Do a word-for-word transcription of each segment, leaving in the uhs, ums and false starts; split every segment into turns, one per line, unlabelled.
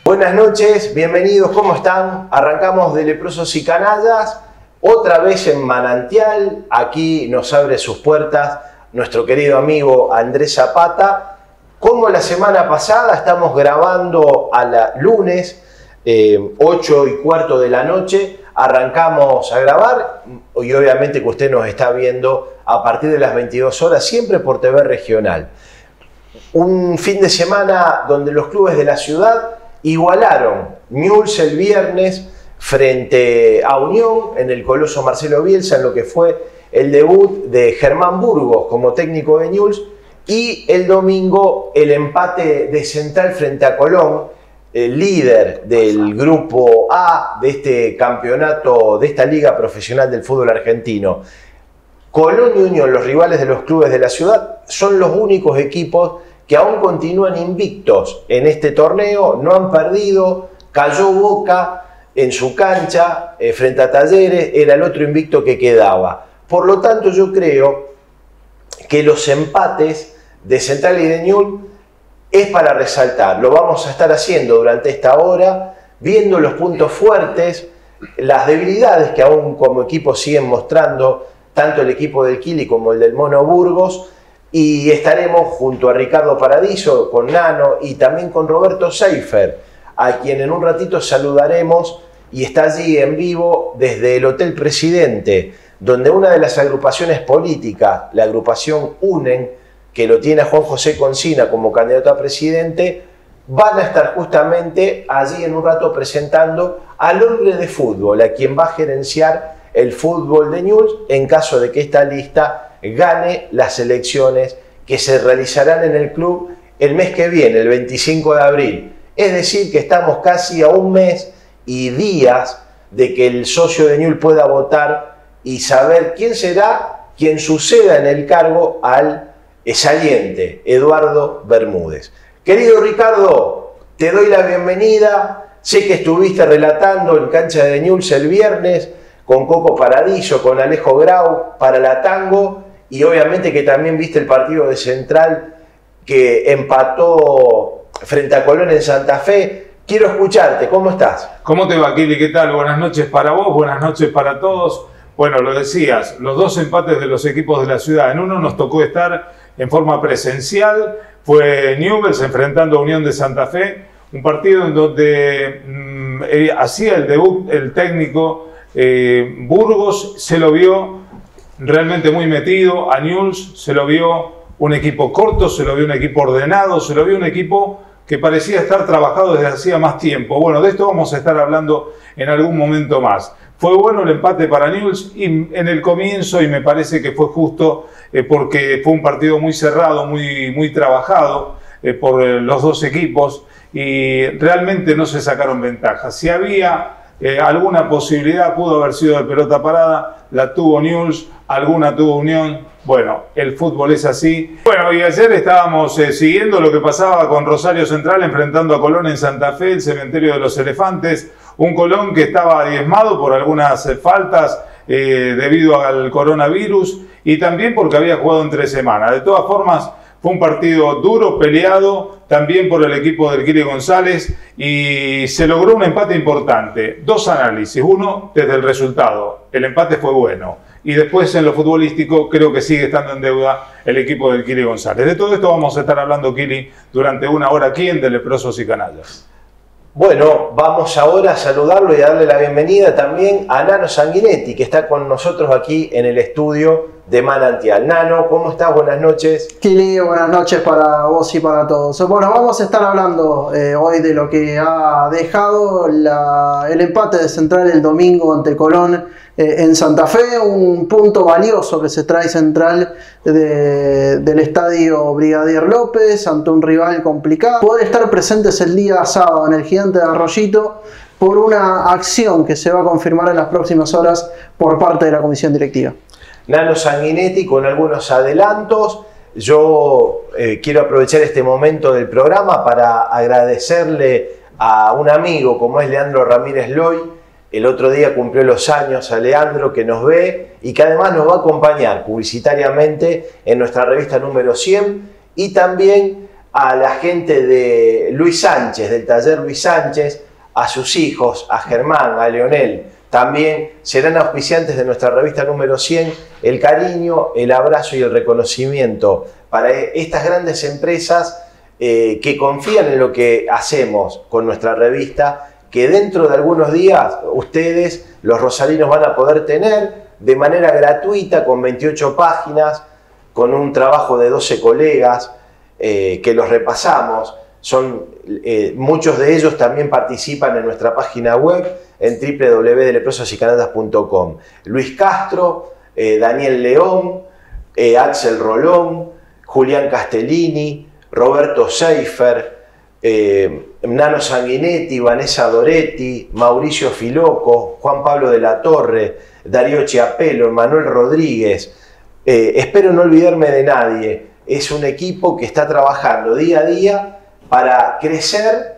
Buenas noches, bienvenidos, ¿cómo están? Arrancamos de Leprosos y Canallas, otra vez en Manantial. Aquí nos abre sus puertas nuestro querido amigo Andrés Zapata. Como la semana pasada, estamos grabando a la lunes, eh, ocho y cuarto de la noche. Arrancamos a grabar y obviamente que usted nos está viendo a partir de las veintidós horas, siempre por T V Regional. Un fin de semana donde los clubes de la ciudad igualaron. Newell's el viernes frente a Unión en el Coloso Marcelo Bielsa, en lo que fue el debut de Germán Burgos como técnico de Newell's, y el domingo el empate de Central frente a Colón, el líder del grupo A de este campeonato, de esta liga profesional del fútbol argentino. Colón y Unión, los rivales de los clubes de la ciudad, son los únicos equipos que aún continúan invictos en este torneo, no han perdido. Cayó Boca en su cancha eh, frente a Talleres, era el otro invicto que quedaba. Por lo tanto, yo creo que los empates de Central y de Newell's es para resaltar. Lo vamos a estar haciendo durante esta hora, viendo los puntos fuertes, las debilidades que aún como equipo siguen mostrando tanto el equipo del Kili como el del Mono Burgos. Y estaremos junto a Ricardo Paradiso, con Nano y también con Roberto Seifer, a quien en un ratito saludaremos, y está allí en vivo desde el Hotel Presidente, donde una de las agrupaciones políticas, la agrupación UNEN, que lo tiene a Juan José Concina como candidato a presidente, van a estar justamente allí en un rato presentando al hombre de fútbol, a quien va a gerenciar el fútbol de Newell's en caso de que esta lista gane las elecciones que se realizarán en el club el mes que viene, el veinticinco de abril. Es decir, que estamos casi a un mes y días de que el socio de Newell's pueda votar y saber quién será quien suceda en el cargo al saliente Eduardo Bermúdez. Querido Ricardo, te doy la bienvenida. Sé que estuviste relatando en cancha de Newell's el viernes con Coco Paradiso, con Alejo Grau para la Tango, y obviamente que también viste el partido de Central que empató frente a Colón en Santa Fe. Quiero escucharte, ¿cómo estás?
¿Cómo te va, Kili? ¿Qué tal? Buenas noches para vos, buenas noches para todos. Bueno, lo decías, los dos empates de los equipos de la ciudad. En uno nos tocó estar en forma presencial, fue Newell's enfrentando a Unión de Santa Fe, un partido en donde mmm, eh, hacía el debut el técnico eh, Burgos, se lo vio realmente muy metido. A Newell's se lo vio un equipo corto, se lo vio un equipo ordenado, se lo vio un equipo que parecía estar trabajado desde hacía más tiempo. Bueno, de esto vamos a estar hablando en algún momento más. Fue bueno el empate para Newell's y en el comienzo, y me parece que fue justo eh, porque fue un partido muy cerrado, muy, muy trabajado eh, por eh, los dos equipos, y realmente no se sacaron ventajas. Si había eh, alguna posibilidad, pudo haber sido de pelota parada, la tuvo Newell's, alguna tuvo Unión. Bueno, el fútbol es así. Bueno, y ayer estábamos eh, siguiendo lo que pasaba con Rosario Central enfrentando a Colón en Santa Fe, el cementerio de los elefantes. Un Colón que estaba diezmado por algunas eh, faltas eh, debido al coronavirus y también porque había jugado entre semanas. De todas formas, fue un partido duro, peleado, también por el equipo del Kili González, y se logró un empate importante. Dos análisis. Uno, desde el resultado. El empate fue bueno. Y después en lo futbolístico creo que sigue estando en deuda el equipo del Kili González. De todo esto vamos a estar hablando, Kili, durante una hora aquí en De Leprosos y Canallas.
Bueno, vamos ahora a saludarlo y a darle la bienvenida también a Nano Sanguinetti, que está con nosotros aquí en el estudio de Manantial. Nano, ¿cómo estás? Buenas noches.
Kili, buenas noches para vos y para todos. Bueno, vamos a estar hablando eh, hoy de lo que ha dejado la, el empate de Central el domingo ante Colón eh, en Santa Fe, un punto valioso que se trae Central de, del estadio Brigadier López ante un rival complicado. Poder estar presentes el día sábado en el Gigante de Arroyito por una acción que se va a confirmar en las próximas horas por parte de la comisión directiva.
Nano Sanguinetti con algunos adelantos. Yo eh, quiero aprovechar este momento del programa para agradecerle a un amigo como es Leandro Ramírez Loy. El otro día cumplió los años a Leandro, que nos ve y que además nos va a acompañar publicitariamente en nuestra revista número cien, y también a la gente de Luis Sánchez, del taller Luis Sánchez, a sus hijos, a Germán, a Leonel, también serán auspiciantes de nuestra revista número cien, el cariño, el abrazo y el reconocimiento para estas grandes empresas eh, que confían en lo que hacemos con nuestra revista, que dentro de algunos días ustedes, los rosarinos, van a poder tener de manera gratuita, con veintiocho páginas, con un trabajo de doce colegas eh, que los repasamos. Son, eh, muchos de ellos también participan en nuestra página web en w w w punto de leprosos y canallas punto com. Luis Castro, eh, Daniel León, eh, Axel Rolón, Julián Castellini, Roberto Seifer, eh, Nano Sanguinetti, Vanessa Doretti, Mauricio Filoco, Juan Pablo de la Torre, Darío Chiapelo, Manuel Rodríguez. Eh, espero no olvidarme de nadie. Es un equipo que está trabajando día a día para crecer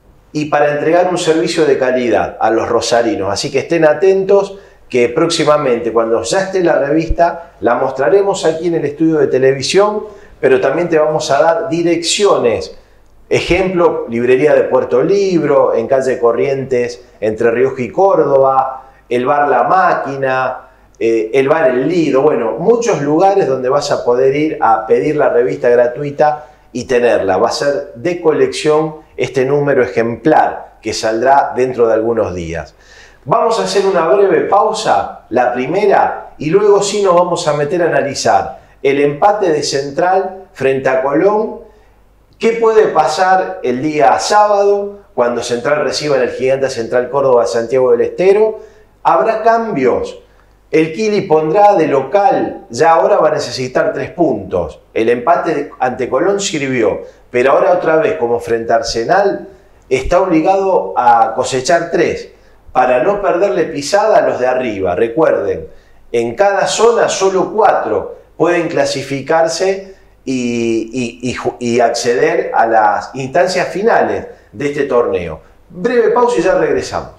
y para entregar un servicio de calidad a los rosarinos. Así que estén atentos, que próximamente, cuando ya esté la revista, la mostraremos aquí en el estudio de televisión, pero también te vamos a dar direcciones. Ejemplo, librería de Puerto Libro, en calle Corrientes, entre Rioja y Córdoba, el bar La Máquina, eh, el bar El Lido. Bueno, muchos lugares donde vas a poder ir a pedir la revista gratuita y tenerla. Va a ser de colección este número ejemplar que saldrá dentro de algunos días. Vamos a hacer una breve pausa, la primera, y luego sí nos vamos a meter a analizar el empate de Central frente a Colón. ¿Qué puede pasar el día sábado cuando Central reciba en el Gigante Central Córdoba Santiago del Estero? ¿Habrá cambios? El Kili pondrá de local, ya ahora va a necesitar tres puntos. El empate ante Colón sirvió, pero ahora otra vez, como frente a Arsenal, está obligado a cosechar tres para no perderle pisada a los de arriba. Recuerden, en cada zona solo cuatro pueden clasificarse y, y, y, y acceder a las instancias finales de este torneo. Breve pausa y ya regresamos.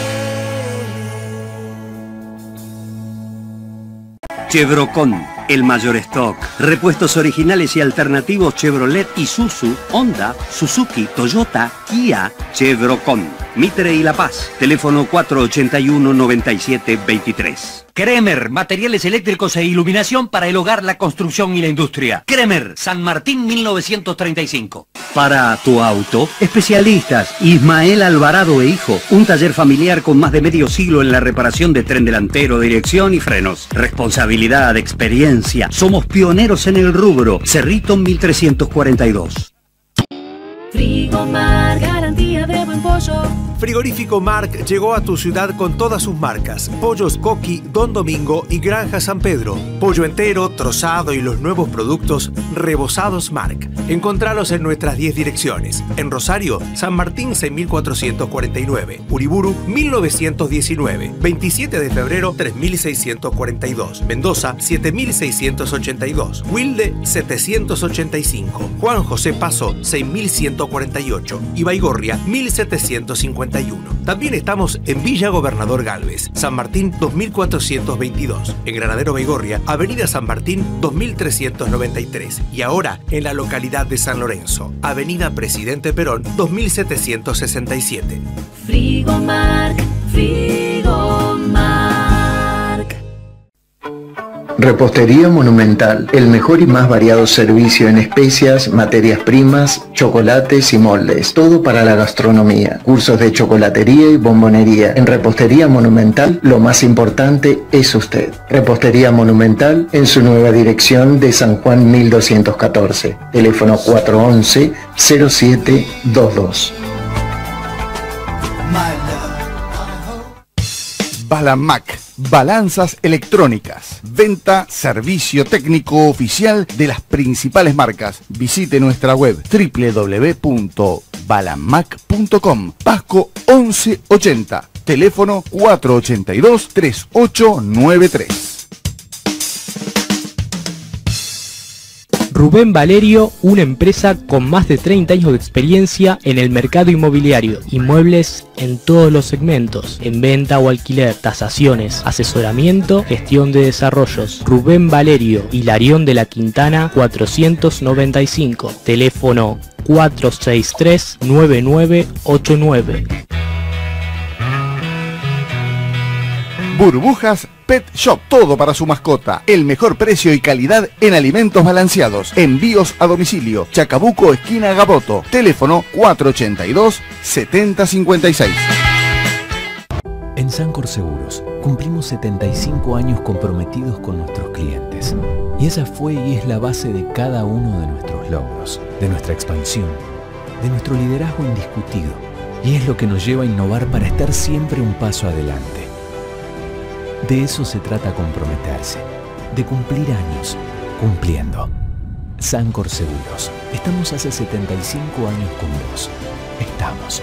Chevrocon, el mayor stock. Repuestos originales y alternativos Chevrolet, Isuzu, Honda, Suzuki, Toyota, Kia. Chevrocon, Mitre y La Paz. Teléfono cuatro ochenta y uno, noventa y siete, veintitrés. Kremer, materiales eléctricos e iluminación para el hogar, la construcción y la industria. Kremer, San Martín mil novecientos treinta y cinco. Para tu auto, especialistas Ismael Alvarado e Hijo, un taller familiar con más de medio siglo en la reparación de tren delantero, dirección y frenos. Responsabilidad, experiencia, somos pioneros en el rubro. Cerrito mil trescientos cuarenta y dos.
Frigomar, garantía de buen pollo.
Frigorífico Marc llegó a tu ciudad con todas sus marcas: Pollos Coqui, Don Domingo y Granja San Pedro. Pollo entero, trozado y los nuevos productos rebozados Marc. Encontralos en nuestras diez direcciones. En Rosario, San Martín seis mil cuatrocientos cuarenta y nueve, Uriburu mil novecientos diecinueve, veintisiete de febrero tres mil seiscientos cuarenta y dos, Mendoza siete mil seiscientos ochenta y dos, Wilde setecientos ochenta y cinco, Juan José Paso seis mil ciento cuarenta y ocho y Baigorria mil setecientos cincuenta y uno. También estamos en Villa Gobernador Galvez, San Martín dos mil cuatrocientos veintidós, en Granadero Baigorria, Avenida San Martín dos mil trescientos noventa y tres y ahora en la localidad de San Lorenzo, Avenida Presidente Perón dos mil setecientos sesenta y siete.
Frigomar, Frigomar.
Repostería Monumental, el mejor y más variado servicio en especias, materias primas, chocolates y moldes, todo para la gastronomía. Cursos de chocolatería y bombonería. En Repostería Monumental, lo más importante es usted. Repostería Monumental en su nueva dirección de San Juan mil doscientos catorce. Teléfono cuatro once, cero siete veintidós.
Balamac, balanzas electrónicas, venta, servicio técnico oficial de las principales marcas. Visite nuestra web w w w punto balamac punto com. Pasco once ochenta, teléfono cuatro ochenta y dos, treinta y ocho noventa y tres.
Rubén Valerio, una empresa con más de treinta años de experiencia en el mercado inmobiliario. Inmuebles en todos los segmentos, en venta o alquiler, tasaciones, asesoramiento, gestión de desarrollos. Rubén Valerio, Hilarión de la Quintana cuatrocientos noventa y cinco. Teléfono cuatro seis tres, nueve nueve ocho nueve.
Burbujas Pet Shop, todo para su mascota. El mejor precio y calidad en alimentos balanceados. Envíos a domicilio. Chacabuco, esquina Gaboto. Teléfono cuatro ochenta y dos, setenta cincuenta y seis.
En Sancor Seguros cumplimos setenta y cinco años comprometidos con nuestros clientes. Y esa fue y es la base de cada uno de nuestros logros, de nuestra expansión, de nuestro liderazgo indiscutido. Y es lo que nos lleva a innovar para estar siempre un paso adelante. De eso se trata comprometerse, de cumplir años, cumpliendo. Sancor Seguros. Estamos hace setenta y cinco años con vos. Estamos.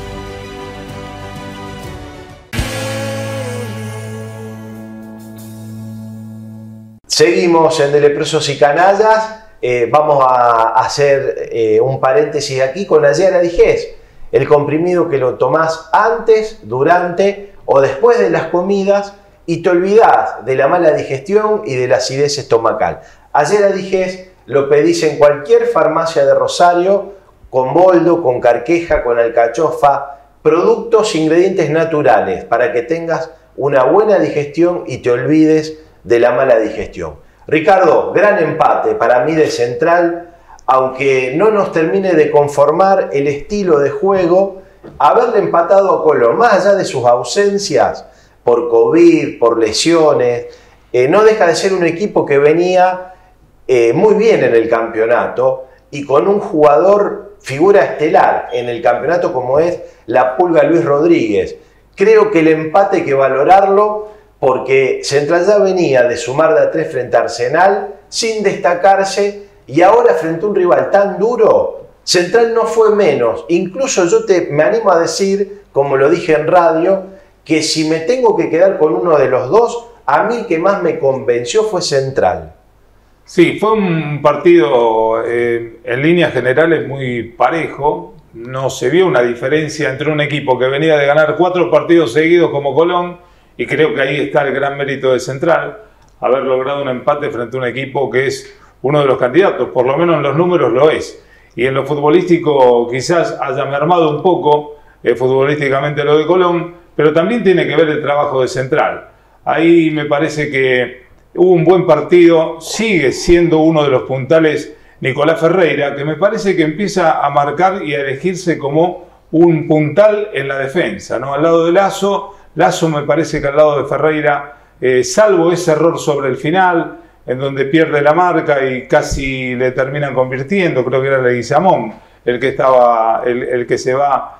Seguimos en De Leprosos y Canallas. Eh, vamos a hacer eh, un paréntesis aquí con la Yara Digés. El comprimido que lo tomás antes, durante o después de las comidas y te olvidás de la mala digestión y de la acidez estomacal. Ayer Digés lo pedís en cualquier farmacia de Rosario, con boldo, con carqueja, con alcachofa, productos, ingredientes naturales para que tengas una buena digestión y te olvides de la mala digestión. Ricardo, gran empate para mí de Central, aunque no nos termine de conformar el estilo de juego, haberle empatado a Colón, más allá de sus ausencias, por COVID, por lesiones, eh, no deja de ser un equipo que venía eh, muy bien en el campeonato y con un jugador figura estelar en el campeonato como es la Pulga Luis Rodríguez. Creo que el empate hay que valorarlo porque Central ya venía de sumar de a tres frente a Arsenal sin destacarse y ahora frente a un rival tan duro, Central no fue menos. Incluso yo te, me animo a decir, como lo dije en radio, que si me tengo que quedar con uno de los dos, a mí el que más me convenció fue Central.
Sí, fue un partido eh, en líneas generales muy parejo. No se vio una diferencia entre un equipo que venía de ganar cuatro partidos seguidos como Colón, y creo que ahí está el gran mérito de Central, haber logrado un empate frente a un equipo que es uno de los candidatos, por lo menos en los números lo es. Y en lo futbolístico quizás haya mermado un poco eh, futbolísticamente lo de Colón, pero también tiene que ver el trabajo de Central. Ahí me parece que hubo un buen partido, sigue siendo uno de los puntales Nicolás Ferreira, que me parece que empieza a marcar y a elegirse como un puntal en la defensa, ¿no? Al lado de Lazo, Lazo me parece que al lado de Ferreira, eh, salvo ese error sobre el final, en donde pierde la marca y casi le terminan convirtiendo, creo que era Leguizamón el que estaba, el, el que se va,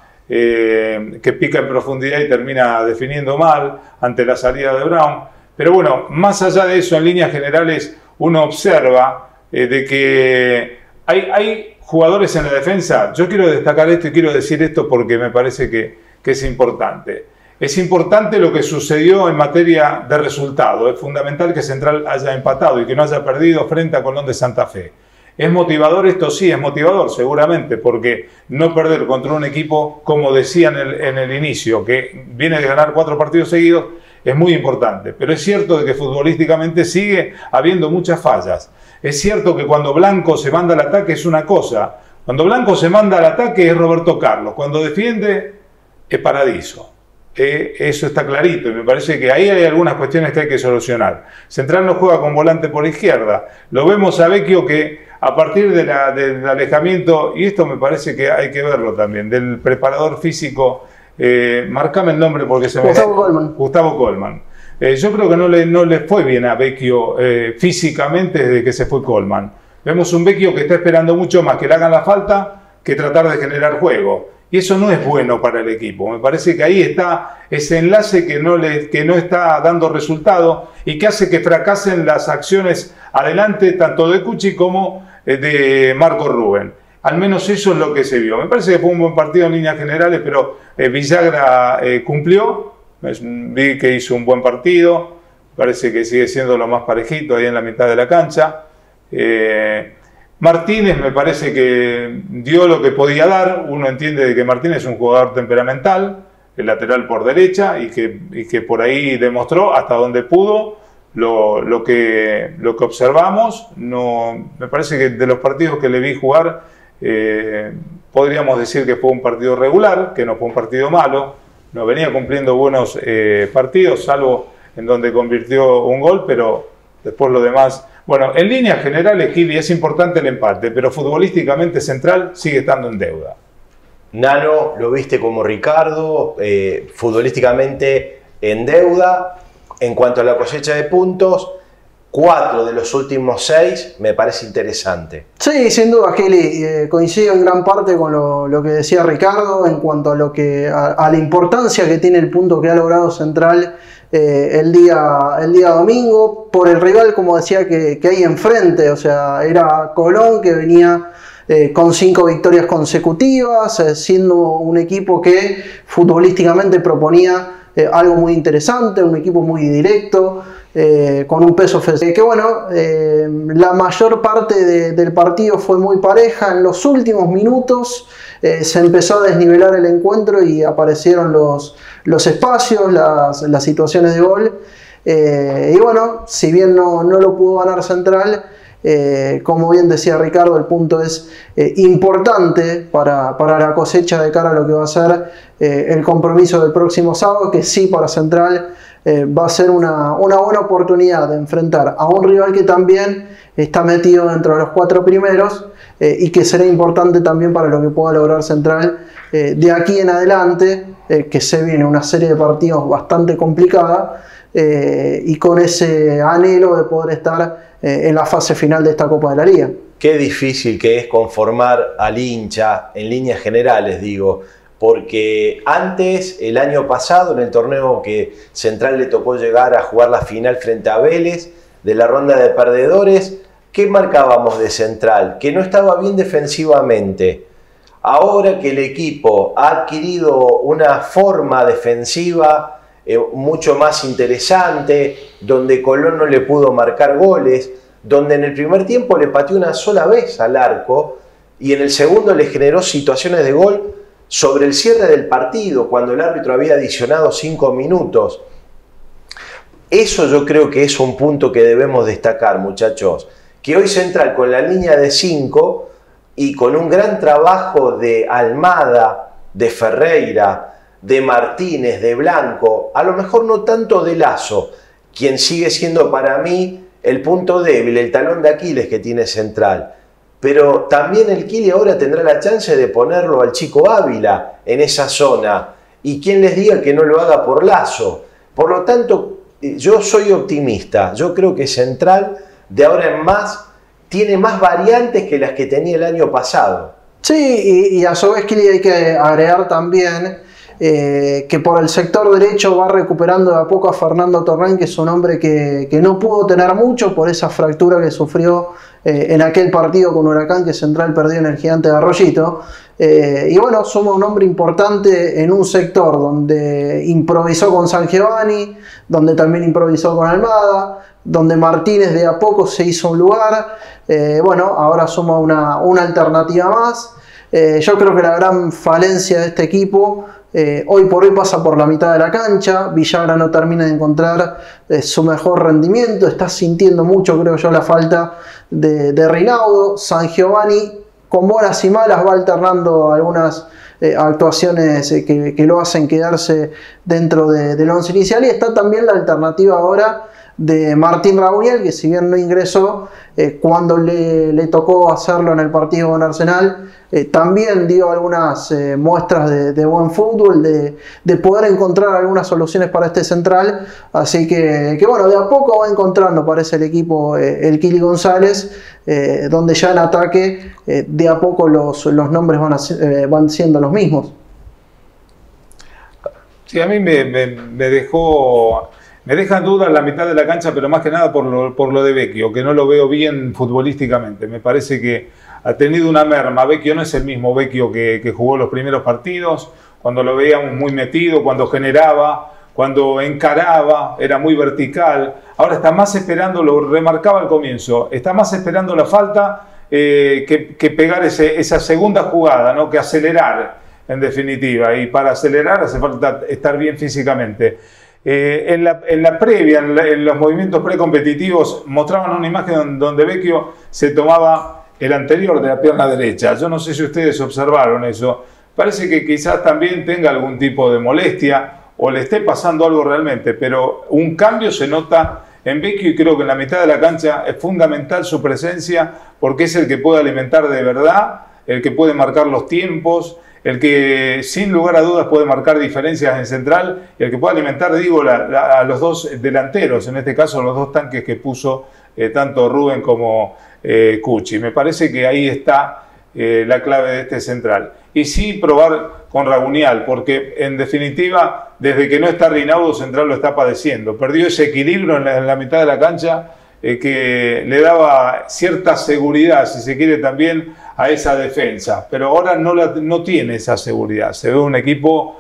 eh, que pica en profundidad y termina definiendo mal ante la salida de Brown. Pero bueno, más allá de eso, en líneas generales, uno observa eh, de que hay, hay jugadores en la defensa. Yo quiero destacar esto y quiero decir esto porque me parece que, que es importante. Es importante lo que sucedió en materia de resultado. Es fundamental que Central haya empatado y que no haya perdido frente a Colón de Santa Fe. ¿Es motivador esto? Sí, es motivador, seguramente, porque no perder contra un equipo, como decía en el, en el inicio, que viene de ganar cuatro partidos seguidos, es muy importante. Pero es cierto de que futbolísticamente sigue habiendo muchas fallas. Es cierto que cuando Blanco se manda al ataque es una cosa. Cuando Blanco se manda al ataque es Roberto Carlos. Cuando defiende es Paradiso. Eh, eso está clarito y me parece que ahí hay algunas cuestiones que hay que solucionar. Central no juega con volante por izquierda. Lo vemos a Vecchio que a partir de la, del alejamiento, y esto me parece que hay que verlo también, del preparador físico, eh, marcame el nombre porque se me...
Gustavo Colman.
Gustavo Colman. Eh, yo creo que no le, no le fue bien a Vecchio eh, físicamente desde que se fue Colman. Vemos un Vecchio que está esperando mucho más que le hagan la falta que tratar de generar juego. Y eso no es bueno para el equipo. Me parece que ahí está ese enlace que no, le, que no está dando resultado y que hace que fracasen las acciones adelante tanto de Cuchi como de Marco Rubén. Al menos eso es lo que se vio. Me parece que fue un buen partido en líneas generales, pero eh, Villagra eh, cumplió. Vi que hizo un buen partido. Parece que sigue siendo lo más parejito ahí en la mitad de la cancha. Eh, Martínez me parece que dio lo que podía dar. Uno entiende de que Martínez es un jugador temperamental, el lateral por derecha, y que, y que por ahí demostró hasta donde pudo lo, lo, que, lo que observamos. No, me parece que de los partidos que le vi jugar, eh, podríamos decir que fue un partido regular, que no fue un partido malo. No venía cumpliendo buenos eh, partidos, salvo en donde convirtió un gol, pero después lo demás... Bueno, en líneas generales, Gili, es importante el empate, pero futbolísticamente Central sigue estando en deuda.
Nano, lo viste como Ricardo, eh, futbolísticamente en deuda. En cuanto a la cosecha de puntos, cuatro de los últimos seis me parece interesante.
Sí, sin duda, Gili, eh, coincido en gran parte con lo, lo que decía Ricardo en cuanto a, lo que, a, a la importancia que tiene el punto que ha logrado Central Eh, el, día, el día domingo, por el rival, como decía, que, que hay enfrente. O sea, era Colón, que venía eh, con cinco victorias consecutivas, eh, siendo un equipo que futbolísticamente proponía eh, algo muy interesante, un equipo muy directo, eh, con un peso ofensivo. Que bueno, eh, la mayor parte de, del partido fue muy pareja. En los últimos minutos eh, se empezó a desnivelar el encuentro y aparecieron los... los espacios, las, las situaciones de gol, eh, y bueno, si bien no, no lo pudo ganar Central, eh, como bien decía Ricardo, el punto es eh, importante para, para la cosecha de cara a lo que va a ser eh, el compromiso del próximo sábado, que sí, para Central eh, va a ser una, una buena oportunidad de enfrentar a un rival que también está metido dentro de los cuatro primeros, eh, y que será importante también para lo que pueda lograr Central eh, de aquí en adelante, eh, que se viene una serie de partidos bastante complicada, eh, y con ese anhelo de poder estar eh, en la fase final de esta Copa de la Liga.
Qué difícil que es conformar al hincha, en líneas generales digo, porque antes, el año pasado, en el torneo que Central le tocó llegar a jugar la final frente a Vélez, de la ronda de perdedores, ¿qué marcábamos de Central? Que no estaba bien defensivamente. Ahora que el equipo ha adquirido una forma defensiva eh, mucho más interesante, donde Colón no le pudo marcar goles, donde en el primer tiempo le pateó una sola vez al arco y en el segundo le generó situaciones de gol sobre el cierre del partido, cuando el árbitro había adicionado cinco minutos. Eso yo creo que es un punto que debemos destacar, muchachos, que hoy Central con la línea de cinco y con un gran trabajo de Almada, de Ferreira, de Martínez, de Blanco, a lo mejor no tanto de Lazo, quien sigue siendo para mí el punto débil, el talón de Aquiles que tiene Central, pero también el Kili ahora tendrá la chance de ponerlo al Chico Ávila en esa zona, y quien les diga que no lo haga por Lazo. Por lo tanto, yo soy optimista, yo creo que Central de ahora en más tiene más variantes que las que tenía el año pasado.
Sí, y, y a su vez, Kili, hay que agregar también eh, que por el sector derecho va recuperando de a poco a Fernando Torrén, que es un hombre que, que no pudo tener mucho por esa fractura que sufrió eh, en aquel partido con Huracán, que Central perdió en el Gigante de Arroyito. Eh, y bueno, somos un hombre importante en un sector donde improvisó con San Giovanni, donde también improvisó con Almada, donde Martínez de a poco se hizo un lugar. Eh, bueno, ahora suma una, una alternativa más. Eh, yo creo que la gran falencia de este equipo eh, hoy por hoy pasa por la mitad de la cancha. Villagra no termina de encontrar eh, su mejor rendimiento, está sintiendo mucho, creo yo, la falta de, de Rinaudo. San Giovanni, con buenas y malas, va alternando algunas eh, actuaciones eh, que, que lo hacen quedarse dentro de, del once inicial, y está también la alternativa ahora de Martín Rauniel, que si bien no ingresó eh, cuando le, le tocó hacerlo en el partido con Arsenal, eh, también dio algunas eh, muestras de, de buen fútbol, de, de poder encontrar algunas soluciones para este Central. Así que, que bueno, de a poco va encontrando, parece el equipo, eh, el Kili González, eh, donde ya en ataque eh, de a poco los, los nombres van, a, eh, van siendo los mismos.
Sí, a mí me, me, me dejó... Me deja en duda en la mitad de la cancha, pero más que nada por lo, por lo de Vecchio, que no lo veo bien futbolísticamente. Me parece que ha tenido una merma. Vecchio no es el mismo Vecchio que, que jugó los primeros partidos, cuando lo veíamos muy metido, cuando generaba, cuando encaraba, era muy vertical. Ahora está más esperando, lo remarcaba al comienzo, está más esperando la falta eh, que, que pegar ese, esa segunda jugada, ¿no? Que acelerar, en definitiva. Y para acelerar hace falta estar bien físicamente. Eh, en, la, en la previa, en, la, en los movimientos precompetitivos, mostraban una imagen donde Vecchio se tomaba el anterior de la pierna derecha. Yo no sé si ustedes observaron eso. Parece que quizás también tenga algún tipo de molestia o le esté pasando algo realmente, pero un cambio se nota en Vecchio y creo que en la mitad de la cancha es fundamental su presencia porque es el que puede alimentar de verdad, el que puede marcar los tiempos, el que sin lugar a dudas puede marcar diferencias en central y el que puede alimentar, digo, la, la, a los dos delanteros, en este caso los dos tanques que puso eh, tanto Rubén como eh, Cucci. Me parece que ahí está eh, la clave de este central. Y sí probar con Raunial, porque en definitiva, desde que no está Rinaudo, Central lo está padeciendo. Perdió ese equilibrio en la, en la mitad de la cancha eh, que le daba cierta seguridad, si se quiere, también a esa defensa. Pero ahora no, la, no tiene esa seguridad. Se ve un equipo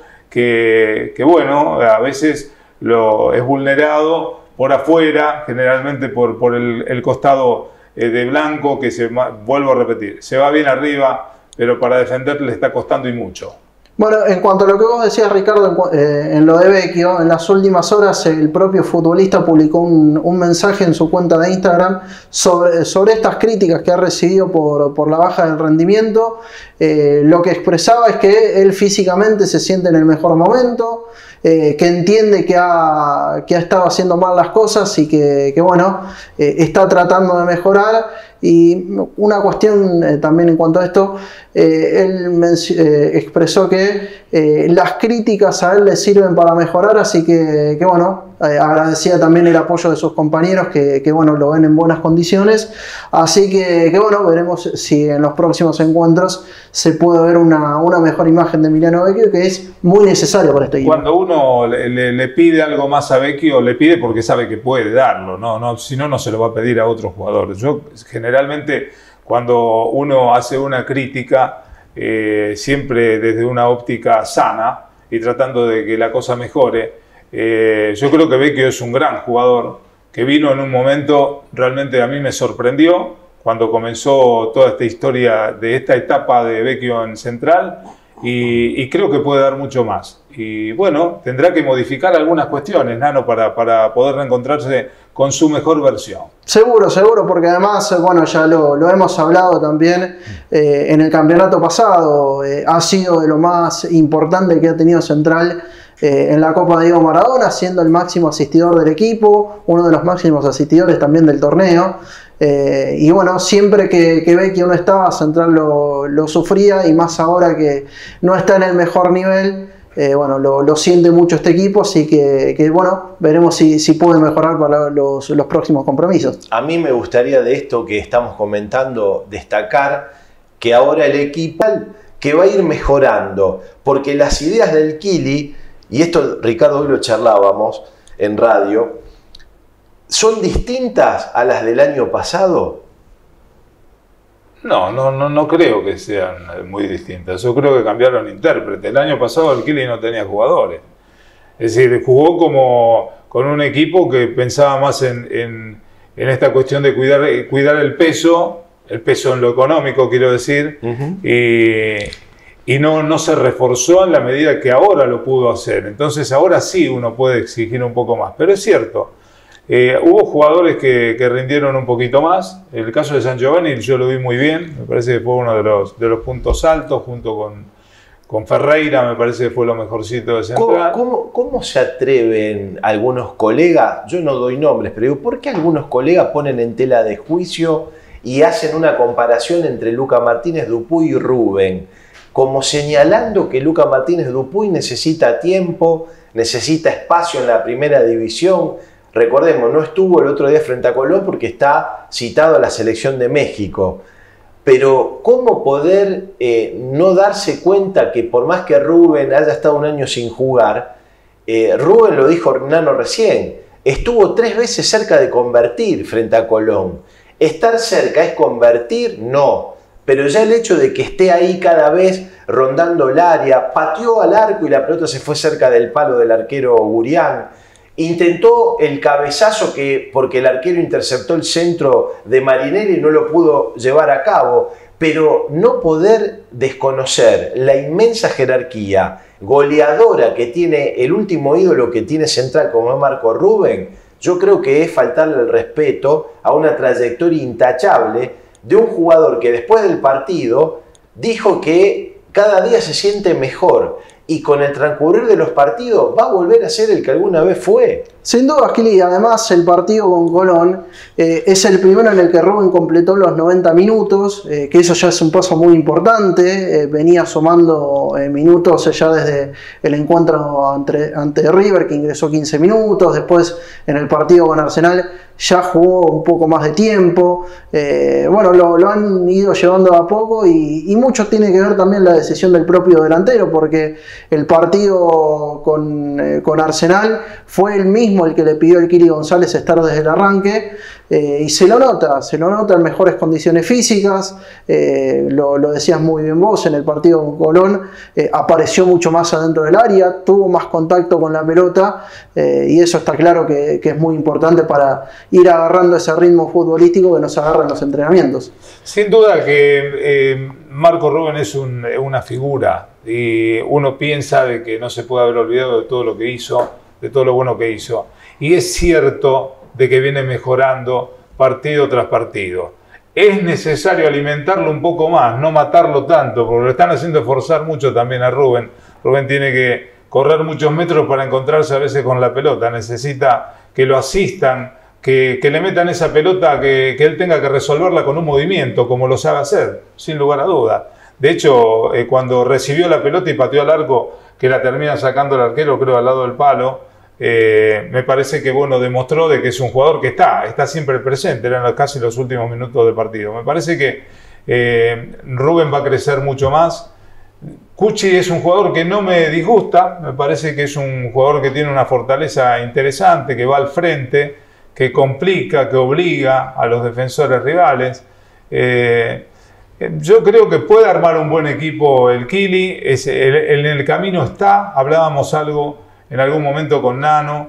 que, que bueno, a veces lo, es vulnerado por afuera, generalmente por, por el, el costado eh, de Blanco, que se, vuelvo a repetir, se va bien arriba, pero para defender le está costando y mucho.
Bueno, en cuanto a lo que vos decías, Ricardo, en, eh, en lo de Vecchio, en las últimas horas el propio futbolista publicó un, un mensaje en su cuenta de Instagram sobre, sobre estas críticas que ha recibido por, por la baja del rendimiento. Eh, lo que expresaba es que él físicamente se siente en el mejor momento, eh, que entiende que ha, que ha estado haciendo mal las cosas y que, que bueno, eh, está tratando de mejorar. Y una cuestión eh, también en cuanto a esto, eh, él eh, expresó que eh, las críticas a él le sirven para mejorar, así que, que bueno, eh, agradecía también el apoyo de sus compañeros que, que bueno, lo ven en buenas condiciones, así que, que bueno, veremos si en los próximos encuentros se puede ver una, una mejor imagen de Emiliano Vecchio, que es muy necesario para este equipo.
Cuando uno le, le, le pide algo más a Vecchio, le pide porque sabe que puede darlo, no, no, si no, no se lo va a pedir a otros jugadores. Yo generalmente cuando uno hace una crítica, eh, siempre desde una óptica sana y tratando de que la cosa mejore, eh, yo creo que Vecchio es un gran jugador que vino en un momento, realmente a mí me sorprendió cuando comenzó toda esta historia de esta etapa de Vecchio en Central y, y creo que puede dar mucho más. Y bueno, tendrá que modificar algunas cuestiones, Nano, para, para poder reencontrarse con su mejor versión.
Seguro, seguro, porque además, bueno, ya lo, lo hemos hablado también eh, en el campeonato pasado, eh, ha sido de lo más importante que ha tenido Central eh, en la Copa Diego Maradona, siendo el máximo asistidor del equipo, uno de los máximos asistidores también del torneo. Eh, y bueno, siempre que, que Vecchio no estaba, Central lo, lo sufría, y más ahora que no está en el mejor nivel. Eh, bueno, lo, lo siente mucho este equipo, así que, que bueno, veremos si, si puede mejorar para los, los próximos compromisos.
A mí me gustaría de esto que estamos comentando destacar que ahora el equipo que va a ir mejorando, porque las ideas del Kili, y esto Ricardo hoy lo charlábamos en radio, son distintas a las del año pasado.
No, no, no, no creo que sean muy distintas. Yo creo que cambiaron intérprete. El año pasado el Kili no tenía jugadores. Es decir, jugó como con un equipo que pensaba más en, en, en esta cuestión de cuidar, cuidar el peso, el peso en lo económico, quiero decir, uh-huh. y, y no, no se reforzó en la medida que ahora lo pudo hacer. Entonces ahora sí uno puede exigir un poco más. Pero es cierto. Eh, hubo jugadores que, que rindieron un poquito más. El caso de San Giovanni yo lo vi muy bien, me parece que fue uno de los, de los puntos altos junto con, con Ferreira, me parece que fue lo mejorcito de Central.
¿Cómo, cómo, cómo se atreven algunos colegas? Yo no doy nombres, pero digo, ¿por qué algunos colegas ponen en tela de juicio y hacen una comparación entre Luca Martínez Dupuy y Rubén? Como señalando que Luca Martínez Dupuy necesita tiempo, necesita espacio en la primera división. Recordemos, no estuvo el otro día frente a Colón porque está citado a la selección de México. Pero ¿cómo poder eh, no darse cuenta que por más que Rubén haya estado un año sin jugar, eh, Rubén lo dijo Nano recién, estuvo tres veces cerca de convertir frente a Colón? ¿Estar cerca es convertir? No. Pero ya el hecho de que esté ahí cada vez rondando el área, pateó al arco y la pelota se fue cerca del palo del arquero Gurián. Intentó el cabezazo que, porque el arquero interceptó el centro de Marinelli y no lo pudo llevar a cabo, pero no poder desconocer la inmensa jerarquía goleadora que tiene el último ídolo que tiene Central como es Marco Rubén, yo creo que es faltarle el respeto a una trayectoria intachable de un jugador que después del partido dijo que cada día se siente mejor y con el transcurrir de los partidos va a volver a ser el que alguna vez fue.
Sin duda, Kili, además el partido con Colón eh, es el primero en el que Rubén completó los noventa minutos, eh, que eso ya es un paso muy importante, eh, venía sumando eh, minutos ya desde el encuentro ante, ante River, que ingresó quince minutos, después en el partido con Arsenal ya jugó un poco más de tiempo, eh, bueno, lo, lo han ido llevando a poco y, y mucho tiene que ver también la decisión del propio delantero, porque el partido con, eh, con Arsenal fue el mismo el que le pidió el Kili González estar desde el arranque, eh, y se lo nota, se lo nota en mejores condiciones físicas, eh, lo, lo decías muy bien vos, en el partido con Colón eh, apareció mucho más adentro del área, tuvo más contacto con la pelota, eh, y eso está claro que, que es muy importante para ir agarrando ese ritmo futbolístico que nos agarra en los entrenamientos.
Sin duda que eh, Marco Rubén es un, una figura y uno piensa de que no se puede haber olvidado de todo lo que hizo, de todo lo bueno que hizo. Y es cierto de que viene mejorando partido tras partido. Es necesario alimentarlo un poco más, no matarlo tanto, porque lo están haciendo esforzar mucho también a Rubén. Rubén tiene que correr muchos metros para encontrarse a veces con la pelota. Necesita que lo asistan, que, que le metan esa pelota, que, que él tenga que resolverla con un movimiento, como lo sabe hacer, sin lugar a duda. De hecho, eh, cuando recibió la pelota y pateó al arco, que la termina sacando el arquero, creo, al lado del palo, Eh, me parece que bueno, demostró de que es un jugador que está, está siempre presente, eran casi los últimos minutos del partido. Me parece que eh, Rubén va a crecer mucho más. Cuchi es un jugador que no me disgusta, me parece que es un jugador que tiene una fortaleza interesante, que va al frente, que complica, que obliga a los defensores rivales. Eh, yo creo que puede armar un buen equipo el Kili, es, el, el, en el camino está, hablábamos algo en algún momento con Nano,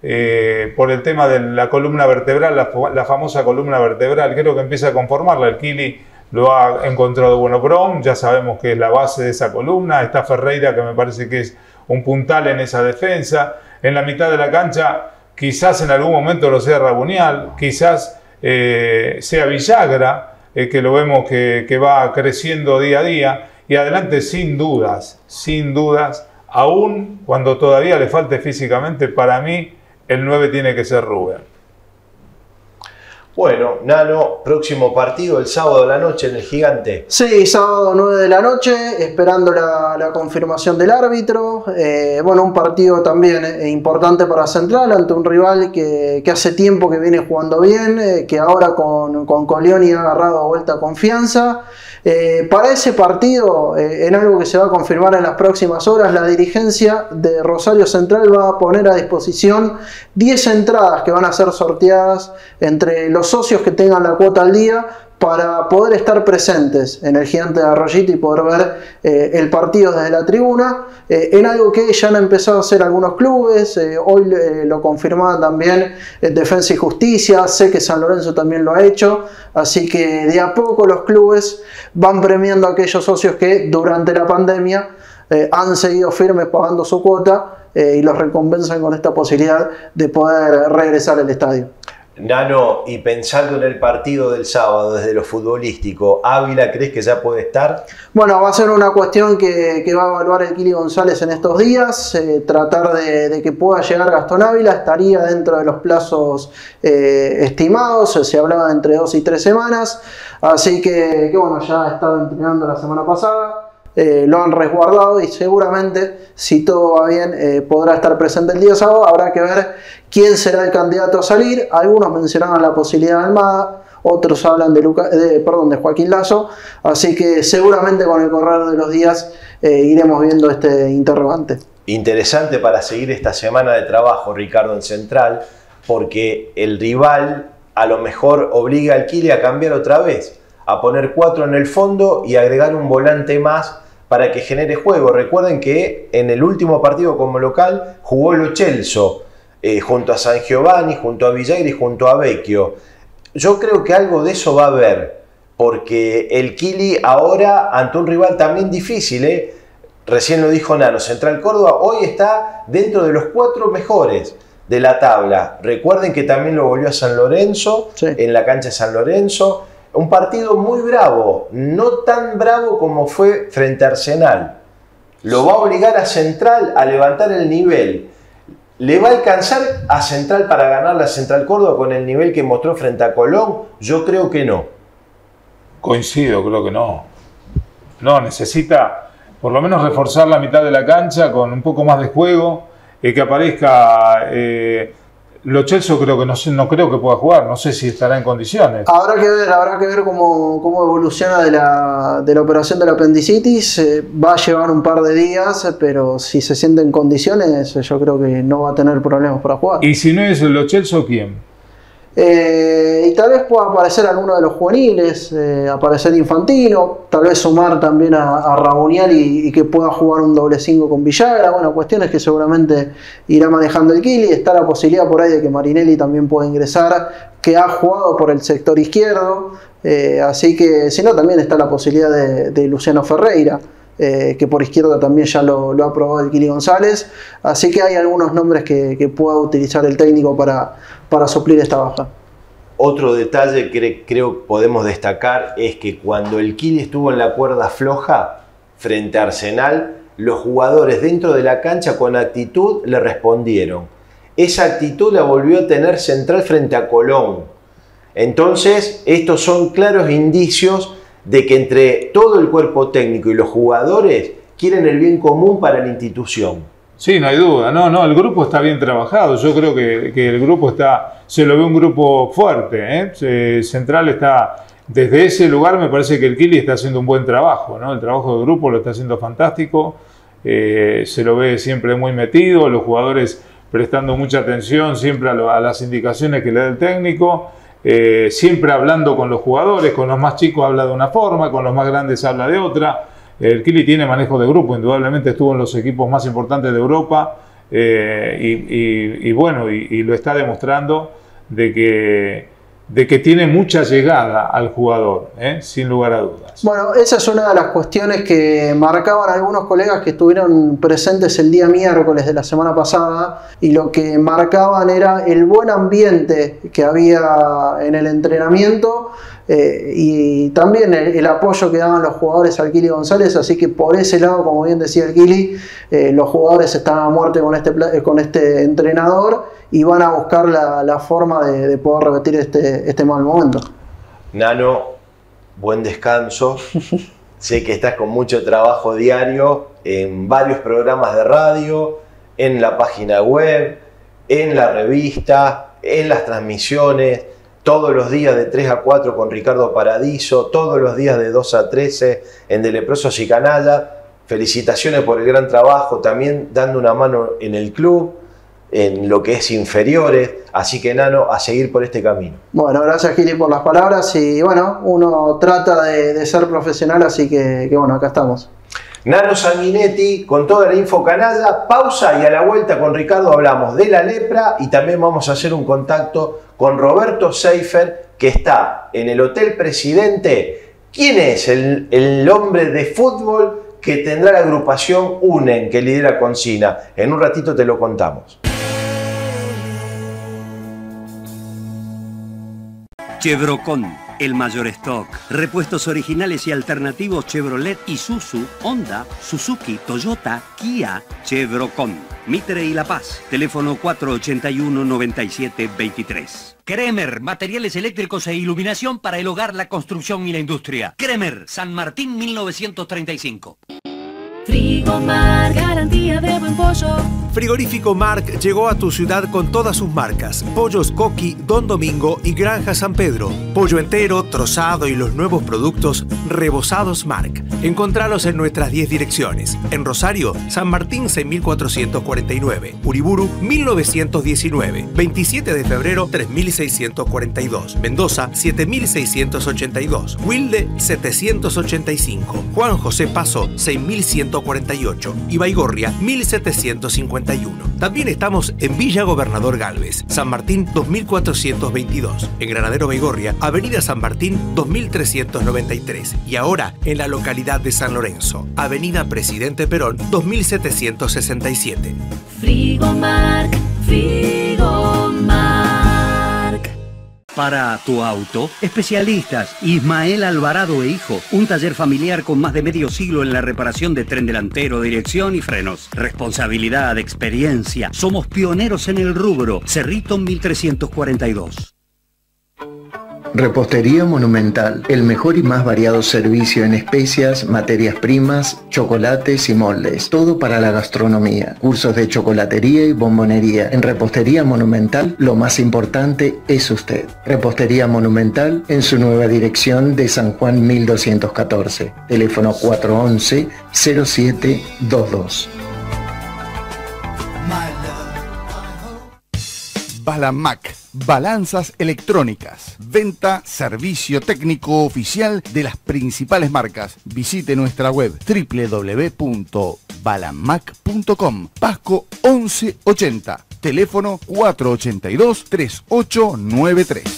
eh, por el tema de la columna vertebral, la, la famosa columna vertebral, creo que empieza a conformarla. El Kili lo ha encontrado bueno. Brom, ya sabemos que es la base de esa columna. Está Ferreira, que me parece que es un puntal en esa defensa. En la mitad de la cancha, quizás en algún momento lo sea Rabunial, quizás eh, sea Villagra, eh, que lo vemos que, que va creciendo día a día. Y adelante, sin dudas, sin dudas, aún cuando todavía le falte físicamente, para mí el nueve tiene que ser Rubén.
Bueno, Nano, próximo partido el sábado de la noche en el Gigante.
Sí, sábado nueve de la noche, esperando la, la confirmación del árbitro. Eh, bueno, un partido también eh, importante para Central ante un rival que, que hace tiempo que viene jugando bien, eh, que ahora con, con Colioni ha agarrado vuelta confianza. Eh, para ese partido, eh, en algo que se va a confirmar en las próximas horas, la dirigencia de Rosario Central va a poner a disposición diez entradas que van a ser sorteadas entre los socios que tengan la cuota al día para poder estar presentes en el Gigante de Arroyito y poder ver eh, el partido desde la tribuna, eh, en algo que ya han empezado a hacer algunos clubes. Eh, hoy eh, lo confirmaba también eh, Defensa y Justicia, sé que San Lorenzo también lo ha hecho, así que de a poco los clubes van premiando a aquellos socios que durante la pandemia eh, han seguido firmes pagando su cuota eh, y los recompensan con esta posibilidad de poder regresar al estadio.
Nano, y pensando en el partido del sábado desde lo futbolístico, ¿Ávila crees que ya puede estar?
Bueno, va a ser una cuestión que, que va a evaluar el Kili González en estos días, eh, tratar de, de que pueda llegar Gastón Ávila, estaría dentro de los plazos eh, estimados, se hablaba de entre dos y tres semanas, así que, que bueno, ya ha estado entrenando la semana pasada. Eh, lo han resguardado y seguramente, si todo va bien, eh, podrá estar presente el día sábado. Habrá que ver quién será el candidato a salir. Algunos mencionaban la posibilidad de Almada, otros hablan de, Luca, de, perdón, de Joaquín Lazo, así que seguramente con el correr de los días eh, iremos viendo este interrogante.
Interesante para seguir esta semana de trabajo, Ricardo, en Central, porque el rival a lo mejor obliga al Kili a cambiar otra vez, a poner cuatro en el fondo y agregar un volante más para que genere juego. Recuerden que en el último partido como local jugó Lo Celso, eh, junto a San Giovanni, junto a Villagra y junto a Vecchio. Yo creo que algo de eso va a haber, porque el Kili ahora, ante un rival también difícil, ¿eh? Recién lo dijo Nano, Central Córdoba hoy está dentro de los cuatro mejores de la tabla. Recuerden que también lo volvió a San Lorenzo, sí, en la cancha de San Lorenzo. Un partido muy bravo, no tan bravo como fue frente a Arsenal. Lo va a obligar a Central a levantar el nivel. ¿Le va a alcanzar a Central para ganar la Central Córdoba con el nivel que mostró frente a Colón? Yo creo que no.
Coincido, creo que no. No, necesita por lo menos reforzar la mitad de la cancha con un poco más de juego, eh, que aparezca... Eh, Lo Celso creo que no, no creo que pueda jugar, no sé si estará en condiciones.
Habrá que ver, habrá que ver cómo, cómo evoluciona de la, de la operación del apendicitis. Eh, va a llevar un par de días, pero si se siente en condiciones, yo creo que no va a tener problemas para jugar.
¿Y si no es Lo Celso, quién?
Eh, y tal vez pueda aparecer alguno de los juveniles, eh, aparecer Infantino, tal vez sumar también a, a Rabonial y, y que pueda jugar un doble cinco con Villagra. Bueno, cuestiones que seguramente irá manejando el Kili. Está la posibilidad por ahí de que Marinelli también pueda ingresar, que ha jugado por el sector izquierdo, eh, así que si no también está la posibilidad de, de Luciano Ferreira, eh, que por izquierda también ya lo, lo ha probado el Kili González, así que hay algunos nombres que, que pueda utilizar el técnico para, para suplir esta baja.
Otro detalle que creo podemos destacar es que cuando el Kili estuvo en la cuerda floja frente a Arsenal, los jugadores dentro de la cancha con actitud le respondieron. Esa actitud la volvió a tener Central frente a Colón. Entonces, estos son claros indicios de que entre todo el cuerpo técnico y los jugadores quieren el bien común para la institución.
Sí, no hay duda. No, no, el grupo está bien trabajado. Yo creo que, que el grupo está, se lo ve un grupo fuerte, ¿eh? Central está, desde ese lugar me parece que el Kili está haciendo un buen trabajo, ¿no? El trabajo del grupo lo está haciendo fantástico. Eh, se lo ve siempre muy metido, los jugadores prestando mucha atención siempre a, lo, a las indicaciones que le da el técnico. Eh, siempre hablando con los jugadores, con los más chicos habla de una forma, con los más grandes habla de otra. El Kili tiene manejo de grupo, indudablemente estuvo en los equipos más importantes de Europa, eh, y, y, y bueno, y, y lo está demostrando de que, de que tiene mucha llegada al jugador, ¿eh? Sin lugar a dudas.
Bueno, esa es una de las cuestiones que marcaban algunos colegas que estuvieron presentes el día miércoles de la semana pasada, y lo que marcaban era el buen ambiente que había en el entrenamiento, eh, y también el, el apoyo que daban los jugadores al Kili González, así que por ese lado, como bien decía el Kili, eh, los jugadores están a muerte con este, con este entrenador y van a buscar la, la forma de, de poder repetir este, este mal momento.
Nano, buen descanso. Sé que estás con mucho trabajo diario en varios programas de radio, en la página web, en la revista, en las transmisiones, todos los días de tres a cuatro con Ricardo Paradiso, todos los días de dos a trece en De Leprosos y Canallas. Felicitaciones por el gran trabajo, también dando una mano en el club, en lo que es inferiores, así que Nano, a seguir por este camino.
Bueno, gracias Kili por las palabras, y bueno, uno trata de, de ser profesional, así que, que bueno, acá estamos.
Nano Sanguinetti con toda la info canalla, pausa y a la vuelta con Ricardo hablamos de la lepra y también vamos a hacer un contacto con Roberto Seifer, que está en el Hotel Presidente. ¿Quién es el, el hombre de fútbol que tendrá la agrupación UNEN, que lidera Concina? En un ratito te lo contamos.
Chevrocon, el mayor stock. Repuestos originales y alternativos Chevrolet, Isuzu, Honda, Suzuki, Toyota, Kia. Chevrocon, Mitre y La Paz. Teléfono cuatro ochenta y uno, noventa y siete, veintitrés.
Kremer, materiales eléctricos e iluminación para el hogar, la construcción y la industria. Kremer, San Martín mil novecientos treinta y cinco.
Frigo Mar, garantía de buen pollo.
Frigorífico Marc llegó a tu ciudad con todas sus marcas: Pollos Coqui, Don Domingo y Granja San Pedro. Pollo entero, trozado y los nuevos productos rebozados Marc. Encontralos en nuestras diez direcciones. En Rosario, San Martín seis mil cuatrocientos cuarenta y nueve, Uriburu mil novecientos diecinueve, veintisiete de febrero tres mil seiscientos cuarenta y dos, Mendoza siete mil seiscientos ochenta y dos, Wilde setecientos ochenta y cinco, Juan José Paso seis mil ciento ciento cuarenta y ocho y Baigorria mil setecientos cincuenta y uno. También estamos en Villa Gobernador Galvez, San Martín dos mil cuatrocientos veintidós, en Granadero Baigorria, Avenida San Martín dos mil trescientos noventa y tres y ahora en la localidad de San Lorenzo, Avenida Presidente Perón dos mil setecientos sesenta y siete.
Frigomark, Frigomark.
Para tu auto, especialistas Ismael Alvarado e Hijo, un taller familiar con más de medio siglo en la reparación de tren delantero, dirección y frenos. Responsabilidad, experiencia, somos pioneros en el rubro. Cerrito mil trescientos cuarenta y dos.
Repostería Monumental, el mejor y más variado servicio en especias, materias primas, chocolates y moldes. Todo para la gastronomía. Cursos de chocolatería y bombonería. En Repostería Monumental, lo más importante es usted. Repostería Monumental en su nueva dirección de San Juan mil doscientos catorce. Teléfono cuatro once, cero siete veintidós.
Balamac, balanzas electrónicas, venta, servicio técnico oficial de las principales marcas. Visite nuestra web doble u doble u doble u punto balamac punto com. Pasco once ochenta, teléfono cuatro ocho dos, tres ocho nueve tres.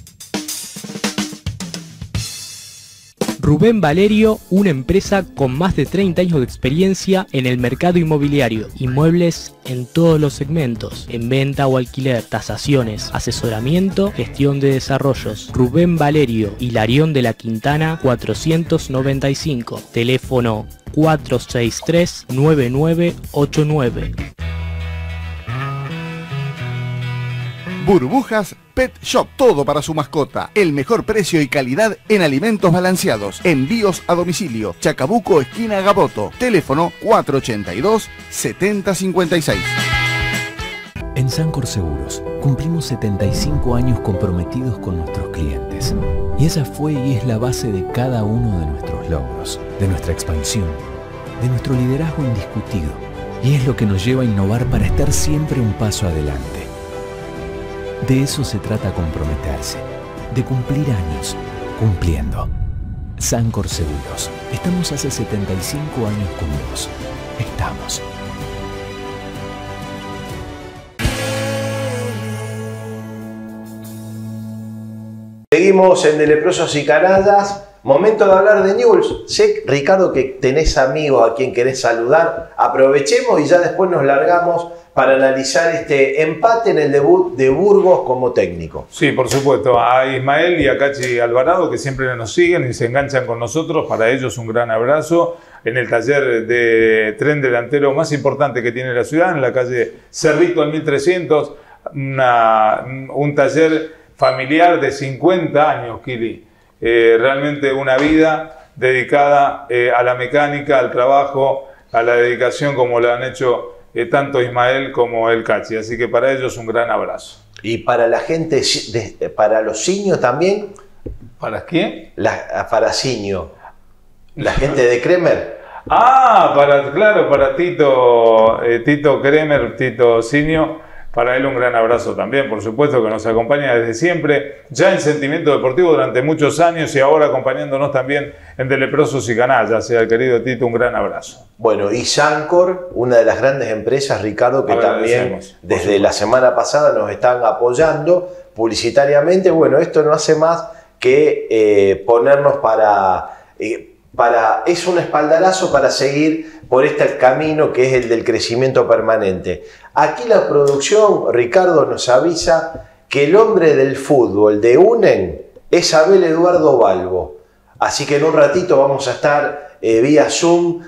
Rubén Valerio, una empresa con más de treinta años de experiencia en el mercado inmobiliario, inmuebles en todos los segmentos, en venta o alquiler, tasaciones, asesoramiento, gestión de desarrollos. Rubén Valerio, Hilarión de la Quintana cuatrocientos noventa y cinco, teléfono cuatro seis tres, nueve nueve ocho nueve.
Burbujas Pet Shop, todo para su mascota. El mejor precio y calidad en alimentos balanceados. Envíos a domicilio. Chacabuco, esquina Gaboto. Teléfono cuatro ocho dos, siete cero cinco seis.
En Sancor Seguros cumplimos setenta y cinco años comprometidos con nuestros clientes. Y esa fue y es la base de cada uno de nuestros logros, de nuestra expansión, de nuestro liderazgo indiscutido. Y es lo que nos lleva a innovar para estar siempre un paso adelante. De eso se trata comprometerse, de cumplir años, cumpliendo. Sancor Seguros, estamos hace setenta y cinco años con vos. Estamos.
Seguimos en De Leprosos y Canallas. Momento de hablar de Newell's. Sé, Ricardo, que tenés amigos a quien querés saludar. Aprovechemos y ya después nos largamos para analizar este empate en el debut de Burgos como técnico.
Sí, por supuesto. A Ismael y a Cachi Alvarado, que siempre nos siguen y se enganchan con nosotros. Para ellos un gran abrazo. En el taller de tren delantero más importante que tiene la ciudad, en la calle Cerrito al mil trescientos. Una, un taller familiar de cincuenta años, Kili. Eh, realmente una vida dedicada eh, a la mecánica, al trabajo, a la dedicación como lo han hecho eh, tanto Ismael como el Cachi. Así que para ellos un gran abrazo.
Y para la gente, de, para los signos también.
¿Para quién?
La, para Signo. La gente de Kremer.
Ah, para, claro, para Tito, eh, Tito Kremer, Tito Signo. Para él un gran abrazo también, por supuesto, que nos acompaña desde siempre, ya en Sentimiento Deportivo durante muchos años y ahora acompañándonos también en De Leprosos y Canallas. Sea el querido Tito, un gran abrazo.
Bueno, y Sancor, una de las grandes empresas, Ricardo, que también desde la semana pasada nos están apoyando publicitariamente. Bueno, esto no hace más que eh, ponernos para... Eh, Para, es un espaldarazo para seguir por este camino que es el del crecimiento permanente. Aquí la producción, Ricardo, nos avisa que el hombre del fútbol de UNEN es Abel Eduardo Balbo. Así que en un ratito vamos a estar eh, vía Zoom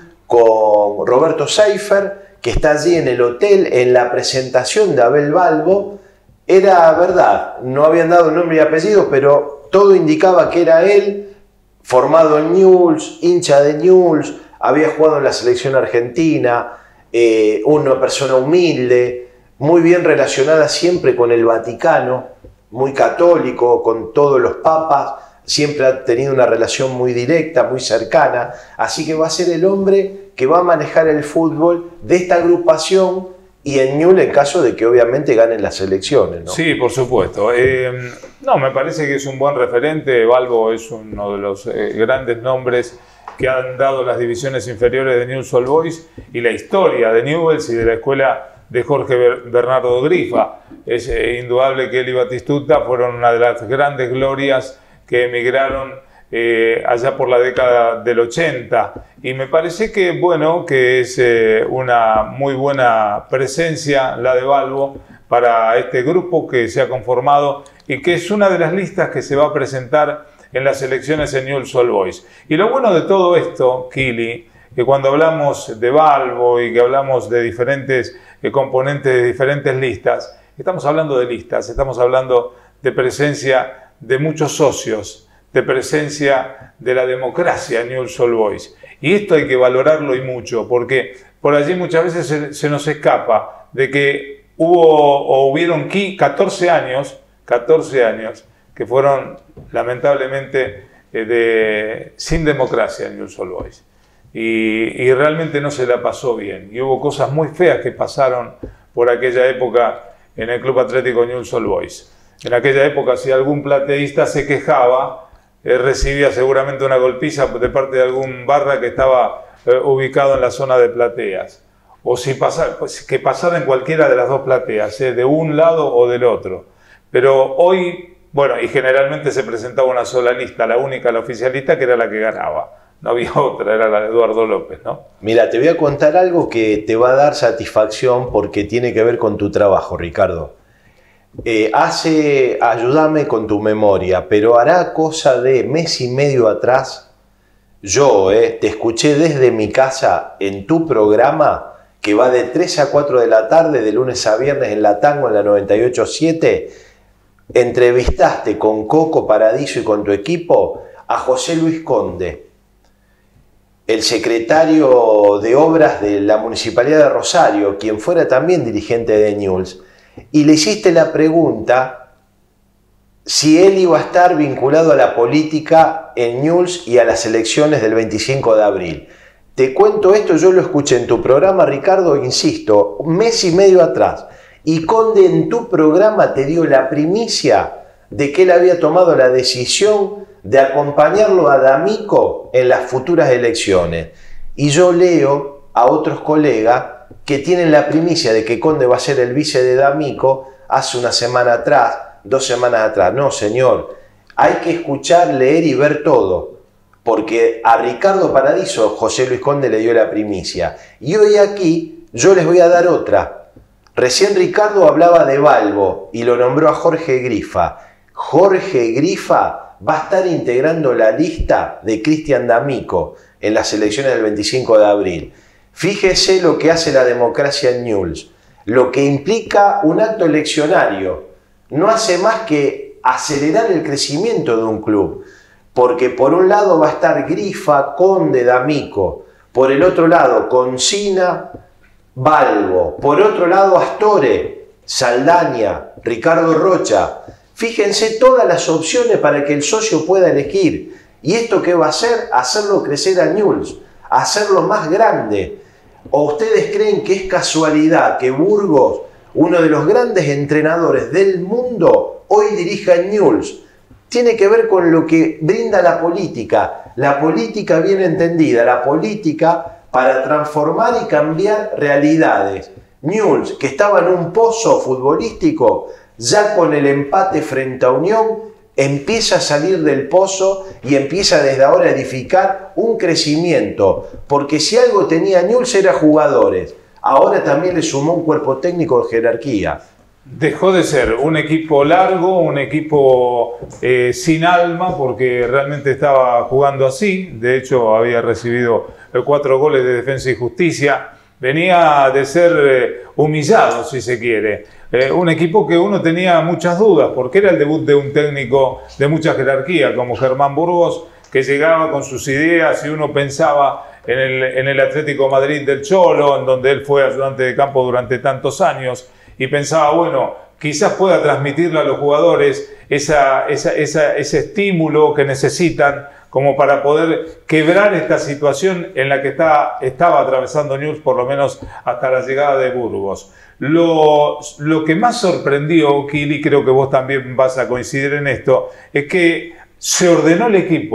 con Roberto Seifer, que está allí en el hotel en la presentación de Abel Balbo. Era verdad, no habían dado nombre y apellido, pero todo indicaba que era él. Formado en Newell's, hincha de Newell's, había jugado en la selección argentina, eh, una persona humilde, muy bien relacionada siempre con el Vaticano, muy católico, con todos los papas, siempre ha tenido una relación muy directa, muy cercana, así que va a ser el hombre que va a manejar el fútbol de esta agrupación y en Newell's en caso de que obviamente ganen las elecciones, ¿no?
Sí, por supuesto. Eh, no, me parece que es un buen referente. Balbo es uno de los eh, grandes nombres que han dado las divisiones inferiores de Newell's Old Boys y la historia de Newell's y de la escuela de Jorge Bernardo Grifa. Es eh, indudable que él y Batistuta fueron una de las grandes glorias que emigraron eh, allá por la década del ochenta. Y me parece que, bueno, que es eh, una muy buena presencia la de Balbo para este grupo que se ha conformado y que es una de las listas que se va a presentar en las elecciones en Newell's Old Boys. Y lo bueno de todo esto, Kili, que cuando hablamos de Balbo y que hablamos de diferentes eh, componentes de diferentes listas, estamos hablando de listas, estamos hablando de presencia de muchos socios, de presencia de la democracia en Newell's Old Boys. Y esto hay que valorarlo y mucho, porque por allí muchas veces se, se nos escapa de que hubo o hubieron catorce años, catorce años, que fueron lamentablemente eh, de, sin democracia en Newell's Old Boys. Y, y realmente no se la pasó bien. Y hubo cosas muy feas que pasaron por aquella época en el Club Atlético Newell's Old Boys. En aquella época, si algún plateísta se quejaba, eh, recibía seguramente una golpiza de parte de algún barra que estaba eh, ubicado en la zona de plateas. O si pasa, pues, que pasara en cualquiera de las dos plateas, eh, de un lado o del otro. Pero hoy, bueno, y generalmente se presentaba una sola lista, la única, la oficialista, que era la que ganaba. No había otra, era la de Eduardo López, ¿no?
Mira, te voy a contar algo que te va a dar satisfacción porque tiene que ver con tu trabajo, Ricardo. Eh, hace, ayúdame con tu memoria, pero hará cosa de mes y medio atrás, yo eh, te escuché desde mi casa en tu programa que va de tres a cuatro de la tarde, de lunes a viernes en la Tango, en la noventa y ocho punto siete, entrevistaste con Coco Paradiso y con tu equipo a José Luis Conde, el secretario de Obras de la Municipalidad de Rosario, quien fuera también dirigente de Newell's, y le hiciste la pregunta si él iba a estar vinculado a la política en Newell's y a las elecciones del veinticinco de abril. Te cuento esto, yo lo escuché en tu programa, Ricardo, insisto, un mes y medio atrás, y Conde en tu programa te dio la primicia de que él había tomado la decisión de acompañarlo a D'Amico en las futuras elecciones. Y yo leo a otros colegas que tienen la primicia de que Conde va a ser el vice de D'Amico hace una semana atrás, dos semanas atrás. No, señor, hay que escuchar, leer y ver todo, porque a Ricardo Paradiso José Luis Conde le dio la primicia. Y hoy aquí yo les voy a dar otra. Recién Ricardo hablaba de Balbo y lo nombró a Jorge Grifa. Jorge Grifa va a estar integrando la lista de Cristian D'Amico en las elecciones del veinticinco de abril. Fíjese lo que hace la democracia en Newell's, lo que implica un acto eleccionario. No hace más que acelerar el crecimiento de un club, porque por un lado va a estar Grifa, Conde, D'Amico, por el otro lado Concina, Balbo, por otro lado Astore, Saldaña, Ricardo Rocha. Fíjense todas las opciones para que el socio pueda elegir. ¿Y esto qué va a hacer? Hacerlo crecer a Newell's, hacerlo más grande. ¿O ustedes creen que es casualidad que Burgos, uno de los grandes entrenadores del mundo, hoy dirija en Newell's? Tiene que ver con lo que brinda la política. La política bien entendida, la política para transformar y cambiar realidades. Newell's, que estaba en un pozo futbolístico, ya con el empate frente a Unión, empieza a salir del pozo y empieza desde ahora a edificar un crecimiento. Porque si algo tenía Newell's era jugadores. Ahora también le sumó un cuerpo técnico de jerarquía.
Dejó de ser un equipo largo, un equipo eh, sin alma, porque realmente estaba jugando así. De hecho, había recibido cuatro goles de Defensa y Justicia. Venía de ser eh, humillado, si se quiere. Eh, un equipo que uno tenía muchas dudas, porque era el debut de un técnico de mucha jerarquía, como Germán Burgos, que llegaba con sus ideas y uno pensaba en el, en el Atlético Madrid del Cholo, en donde él fue ayudante de campo durante tantos años, y pensaba, bueno, quizás pueda transmitirle a los jugadores esa, esa, esa, ese estímulo que necesitan como para poder quebrar esta situación en la que está, estaba atravesando Newell's, por lo menos hasta la llegada de Burgos. Lo, lo que más sorprendió, Kili, creo que vos también vas a coincidir en esto, es que se ordenó el equipo.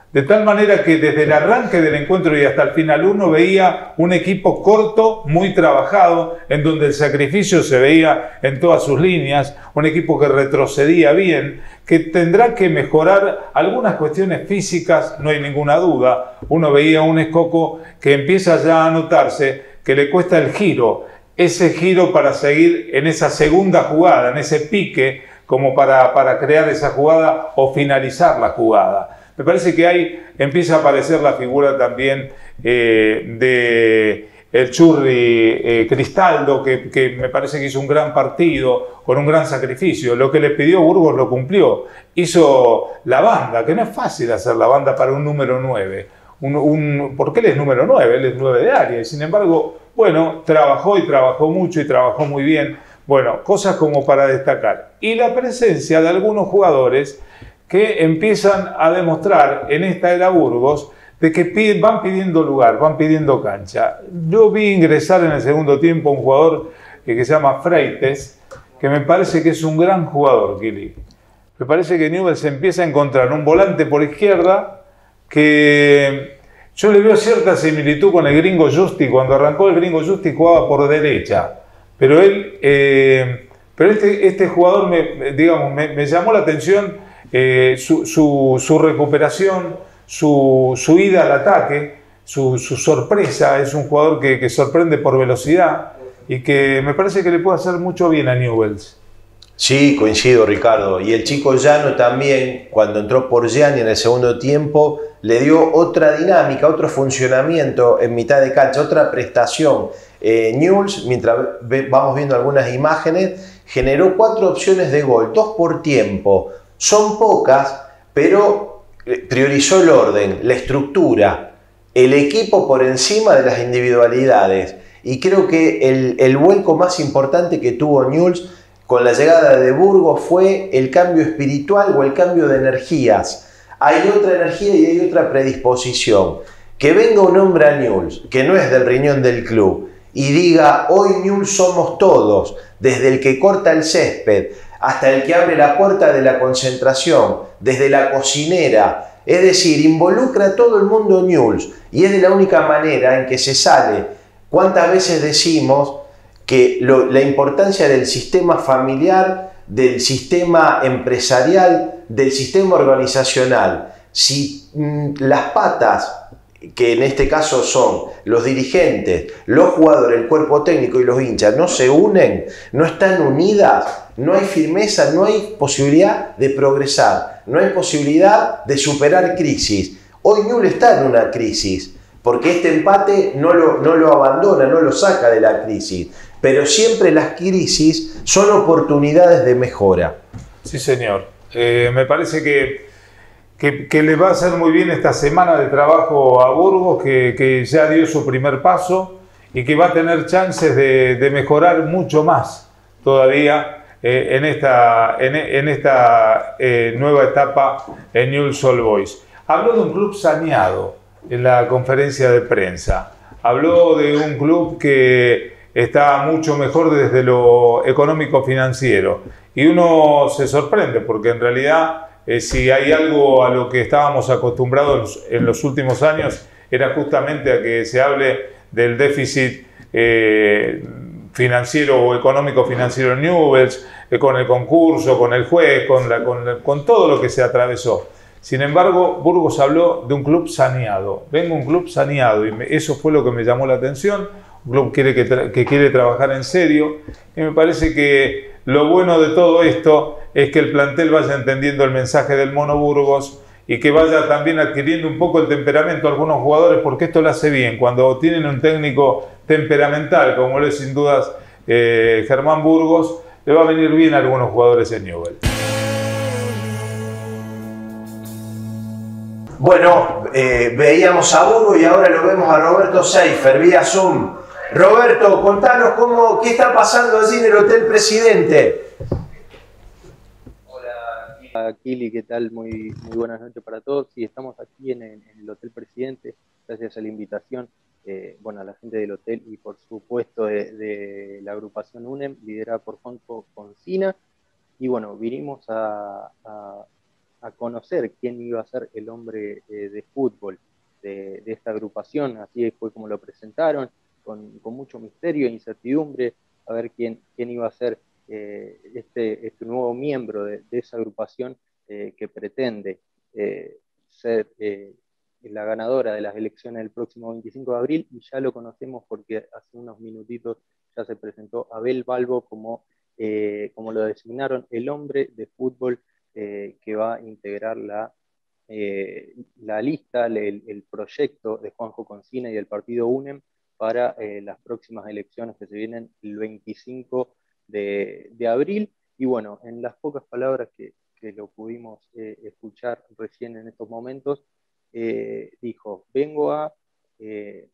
De tal manera que desde el arranque del encuentro y hasta el final uno veía un equipo corto, muy trabajado, en donde el sacrificio se veía en todas sus líneas, un equipo que retrocedía bien, que tendrá que mejorar algunas cuestiones físicas, no hay ninguna duda. Uno veía un Escoco que empieza ya a notarse que le cuesta el giro, ese giro para seguir en esa segunda jugada, en ese pique, como para, para crear esa jugada o finalizar la jugada. Me parece que ahí empieza a aparecer la figura también eh, de el Churri eh, Cristaldo, que, que me parece que hizo un gran partido, con un gran sacrificio. Lo que le pidió Burgos lo cumplió. Hizo la banda, que no es fácil hacer la banda para un número nueve. Un, un, porque él es número nueve, él es nueve de área. Y sin embargo, bueno, trabajó y trabajó mucho y trabajó muy bien. Bueno, cosas como para destacar. Y la presencia de algunos jugadores que empiezan a demostrar en esta era Burgos de que piden, van pidiendo lugar, van pidiendo cancha. Yo vi ingresar en el segundo tiempo a un jugador que, que se llama Freites, que me parece que es un gran jugador, Kili. Me parece que Newell's empieza a encontrar un volante por izquierda que yo le veo cierta similitud con el Gringo Justi. Cuando arrancó el Gringo Justi jugaba por derecha, pero él, eh, pero este, este jugador me, digamos, me, me llamó la atención. Eh, su, su, su recuperación, su, su ida al ataque, su, su sorpresa. Es un jugador que, que sorprende por velocidad y que me parece que le puede hacer mucho bien a Newell's.
Sí, coincido, Ricardo. Y el chico Llano también, cuando entró por Gianni en el segundo tiempo, le dio otra dinámica, otro funcionamiento en mitad de cancha, otra prestación. Eh, Newell's, mientras vamos viendo algunas imágenes, generó cuatro opciones de gol, dos por tiempo. Son pocas, pero priorizó el orden, la estructura, el equipo por encima de las individualidades. Y creo que el, el vuelco más importante que tuvo Newell's con la llegada de Burgos fue el cambio espiritual o el cambio de energías. Hay otra energía y hay otra predisposición. Que venga un hombre a Newell's, que no es del riñón del club, y diga: hoy Newell's somos todos, desde el que corta el césped hasta el que abre la puerta de la concentración, desde la cocinera. Es decir, involucra a todo el mundo Newell's, y es de la única manera en que se sale. ¿Cuántas veces decimos que lo, la importancia del sistema familiar, del sistema empresarial, del sistema organizacional? Si mmm, las patas, que en este caso son los dirigentes, los jugadores, el cuerpo técnico y los hinchas, no se unen, no están unidas, no hay firmeza, no hay posibilidad de progresar, no hay posibilidad de superar crisis. Hoy Newell's está en una crisis, porque este empate no lo, no lo abandona, no lo saca de la crisis, pero siempre las crisis son oportunidades de mejora.
Sí, señor. Eh, me parece que Que, que le va a hacer muy bien esta semana de trabajo a Burgos, que, que ya dio su primer paso y que va a tener chances de, de mejorar mucho más todavía eh, en esta, en, en esta eh, nueva etapa en Newell's Old Boys. Habló de un club saneado en la conferencia de prensa. Habló de un club que está mucho mejor desde lo económico-financiero. Y uno se sorprende porque en realidad... Eh, si hay algo a lo que estábamos acostumbrados en los últimos años, era justamente a que se hable del déficit eh, financiero o económico financiero en Newell's, eh, con el concurso, con el juez, con, la, con, la, con todo lo que se atravesó. Sin embargo, Burgos habló de un club saneado. Vengo un club saneado y me, eso fue lo que me llamó la atención. Un club quiere que, que quiere trabajar en serio y me parece que lo bueno de todo esto es que el plantel vaya entendiendo el mensaje del Mono Burgos y que vaya también adquiriendo un poco el temperamento a algunos jugadores, porque esto lo hace bien. Cuando tienen un técnico temperamental, como lo es sin dudas eh, Germán Burgos, le va a venir bien a algunos jugadores en Newell's.
Bueno, eh, veíamos a Burgos y ahora lo vemos a Roberto Seifer vía Zoom. Roberto, contanos cómo, qué está pasando allí en el Hotel Presidente.
Hola, Kili, ¿qué tal? Muy, muy buenas noches para todos. Sí, estamos aquí en, en el Hotel Presidente, gracias a la invitación, eh, bueno, a la gente del hotel y por supuesto de, de la agrupación UNEM, liderada por Juanjo Concina. Y bueno, vinimos a, a a conocer quién iba a ser el hombre eh, de fútbol de, de esta agrupación. Así fue como lo presentaron, con, con mucho misterio e incertidumbre, a ver quién, quién iba a ser eh, este, este nuevo miembro de, de esa agrupación eh, que pretende eh, ser eh, la ganadora de las elecciones del próximo veinticinco de abril, y ya lo conocemos porque hace unos minutitos ya se presentó Abel Balbo como, eh, como lo designaron, el hombre de fútbol eh, que va a integrar la, eh, la lista, el, el proyecto de Juanjo Consina y del partido UNEM para eh, las próximas elecciones que se vienen el veinticinco de abril. Y bueno, en las pocas palabras que, que lo pudimos eh, escuchar recién en estos momentos, eh, dijo, vengo a, eh,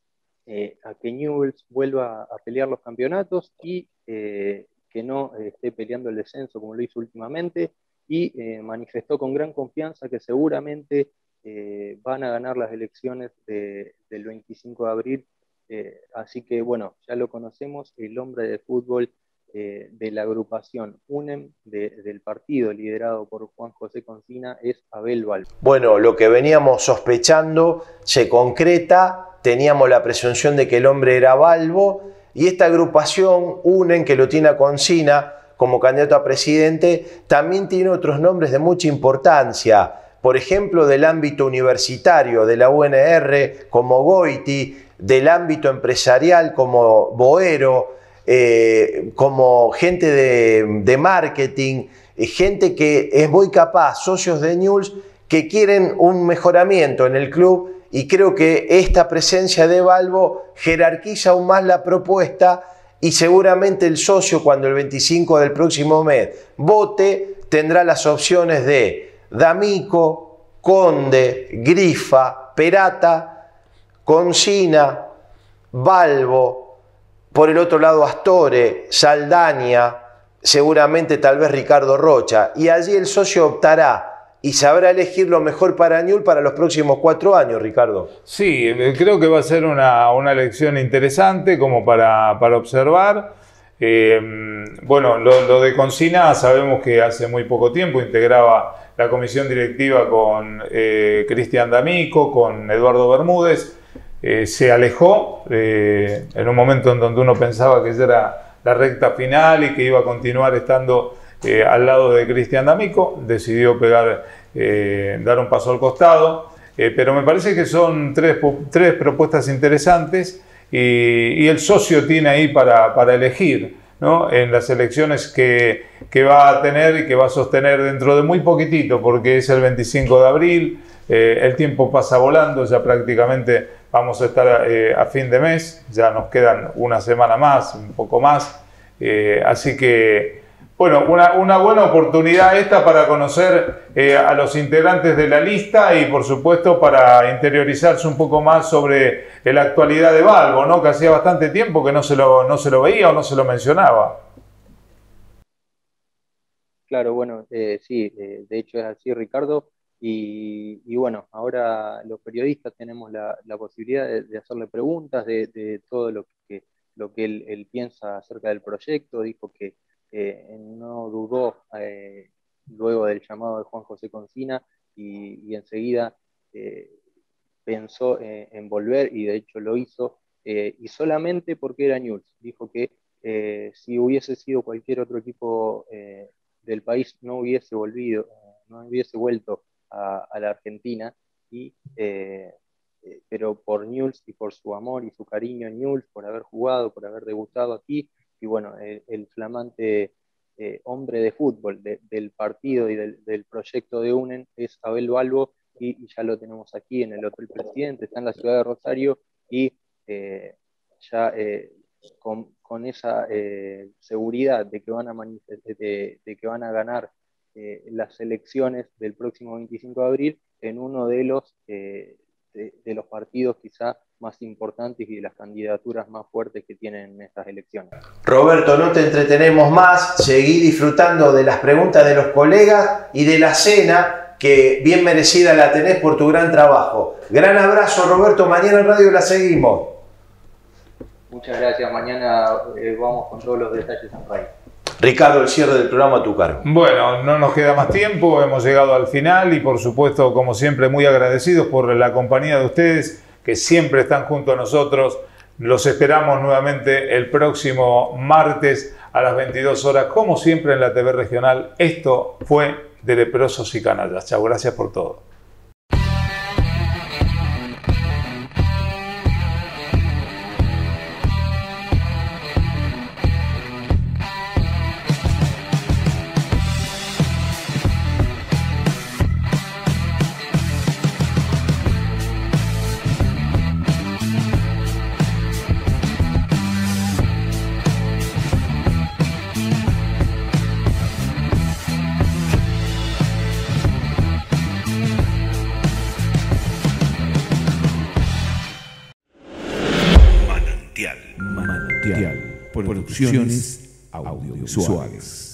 eh, a que Newell's vuelva a pelear los campeonatos y eh, que no eh, esté peleando el descenso como lo hizo últimamente, y eh, manifestó con gran confianza que seguramente eh, van a ganar las elecciones de, del veinticinco de abril. Eh, así que bueno, ya lo conocemos, el hombre de fútbol eh, de la agrupación UNEM, de, del partido liderado por Juan José Consina, es Abel Balbo.
Bueno, lo que veníamos sospechando se concreta, teníamos la presunción de que el hombre era Balbo, y esta agrupación UNEM, que lo tiene a Consina como candidato a presidente, también tiene otros nombres de mucha importancia, por ejemplo, del ámbito universitario, de la U N R, como Goiti, del ámbito empresarial como Boero, eh, como gente de, de marketing, eh, gente que es muy capaz, socios de Newell's, que quieren un mejoramiento en el club, y creo que esta presencia de Balbo jerarquiza aún más la propuesta, y seguramente el socio, cuando el veinticinco del próximo mes vote, tendrá las opciones de D'Amico, Conde, Grifa, Perata, Consina, Balbo, por el otro lado Astore, Saldaña, seguramente tal vez Ricardo Rocha, y allí el socio optará y sabrá elegir lo mejor para Newell's para los próximos cuatro años, Ricardo.
Sí, creo que va a ser una, una elección interesante como para, para observar. Eh, bueno, lo, lo de Consina sabemos que hace muy poco tiempo integraba la comisión directiva con eh, Cristian D'Amico, con Eduardo Bermúdez. Eh, se alejó eh, en un momento en donde uno pensaba que ya era la recta final y que iba a continuar estando eh, al lado de Cristian D'Amico. Decidió pegar, eh, dar un paso al costado, eh, pero me parece que son tres, tres propuestas interesantes, y, y el socio tiene ahí para, para elegir, ¿no?, en las elecciones que, que va a tener y que va a sostener dentro de muy poquitito, porque es el veinticinco de abril, eh, el tiempo pasa volando, ya prácticamente vamos a estar eh, a fin de mes, ya nos quedan una semana más, un poco más, eh, así que, bueno, una, una buena oportunidad esta para conocer eh, a los integrantes de la lista, y por supuesto para interiorizarse un poco más sobre la actualidad de Balbo, ¿no?, que hacía bastante tiempo que no se lo, no se lo veía o no se lo mencionaba.
Claro, bueno, eh, sí, eh, de hecho es así, Ricardo. Y, y bueno, ahora los periodistas tenemos la, la posibilidad de, de hacerle preguntas de, de todo lo que, lo que él, él piensa acerca del proyecto. Dijo que eh, no dudó eh, luego del llamado de Juan José Consina, y, y enseguida eh, pensó eh, en volver, y de hecho lo hizo, eh, y solamente porque era Newell's. Dijo que eh, si hubiese sido cualquier otro equipo eh, del país no hubiese volvido, no hubiese vuelto A, a la Argentina, y, eh, eh, pero por Newell's y por su amor y su cariño en Newell's, por haber jugado, por haber debutado aquí, y bueno, el, el flamante eh, hombre de fútbol de, del partido y del, del proyecto de UNEM es Abel Balbo, y, y ya lo tenemos aquí en el Hotel Presidente, está en la ciudad de Rosario, y eh, ya eh, con, con esa eh, seguridad de que van a de, de que van a ganar Eh, las elecciones del próximo veinticinco de abril en uno de los, eh, de, de los partidos quizá más importantes y de las candidaturas más fuertes que tienen estas elecciones.
Roberto, no te entretenemos más, seguí disfrutando de las preguntas de los colegas y de la cena, que bien merecida la tenés por tu gran trabajo. Gran abrazo, Roberto, mañana en radio la seguimos.
Muchas gracias, mañana eh, vamos con todos los detalles en país.
Ricardo, el cierre del programa a tu cargo.
Bueno, no nos queda más tiempo, hemos llegado al final y por supuesto, como siempre, muy agradecidos por la compañía de ustedes que siempre están junto a nosotros. Los esperamos nuevamente el próximo martes a las veintidós horas, como siempre en la T V Regional. Esto fue de Leprosos y Canallas. Chao, gracias por todo.
Producciones audiovisuales.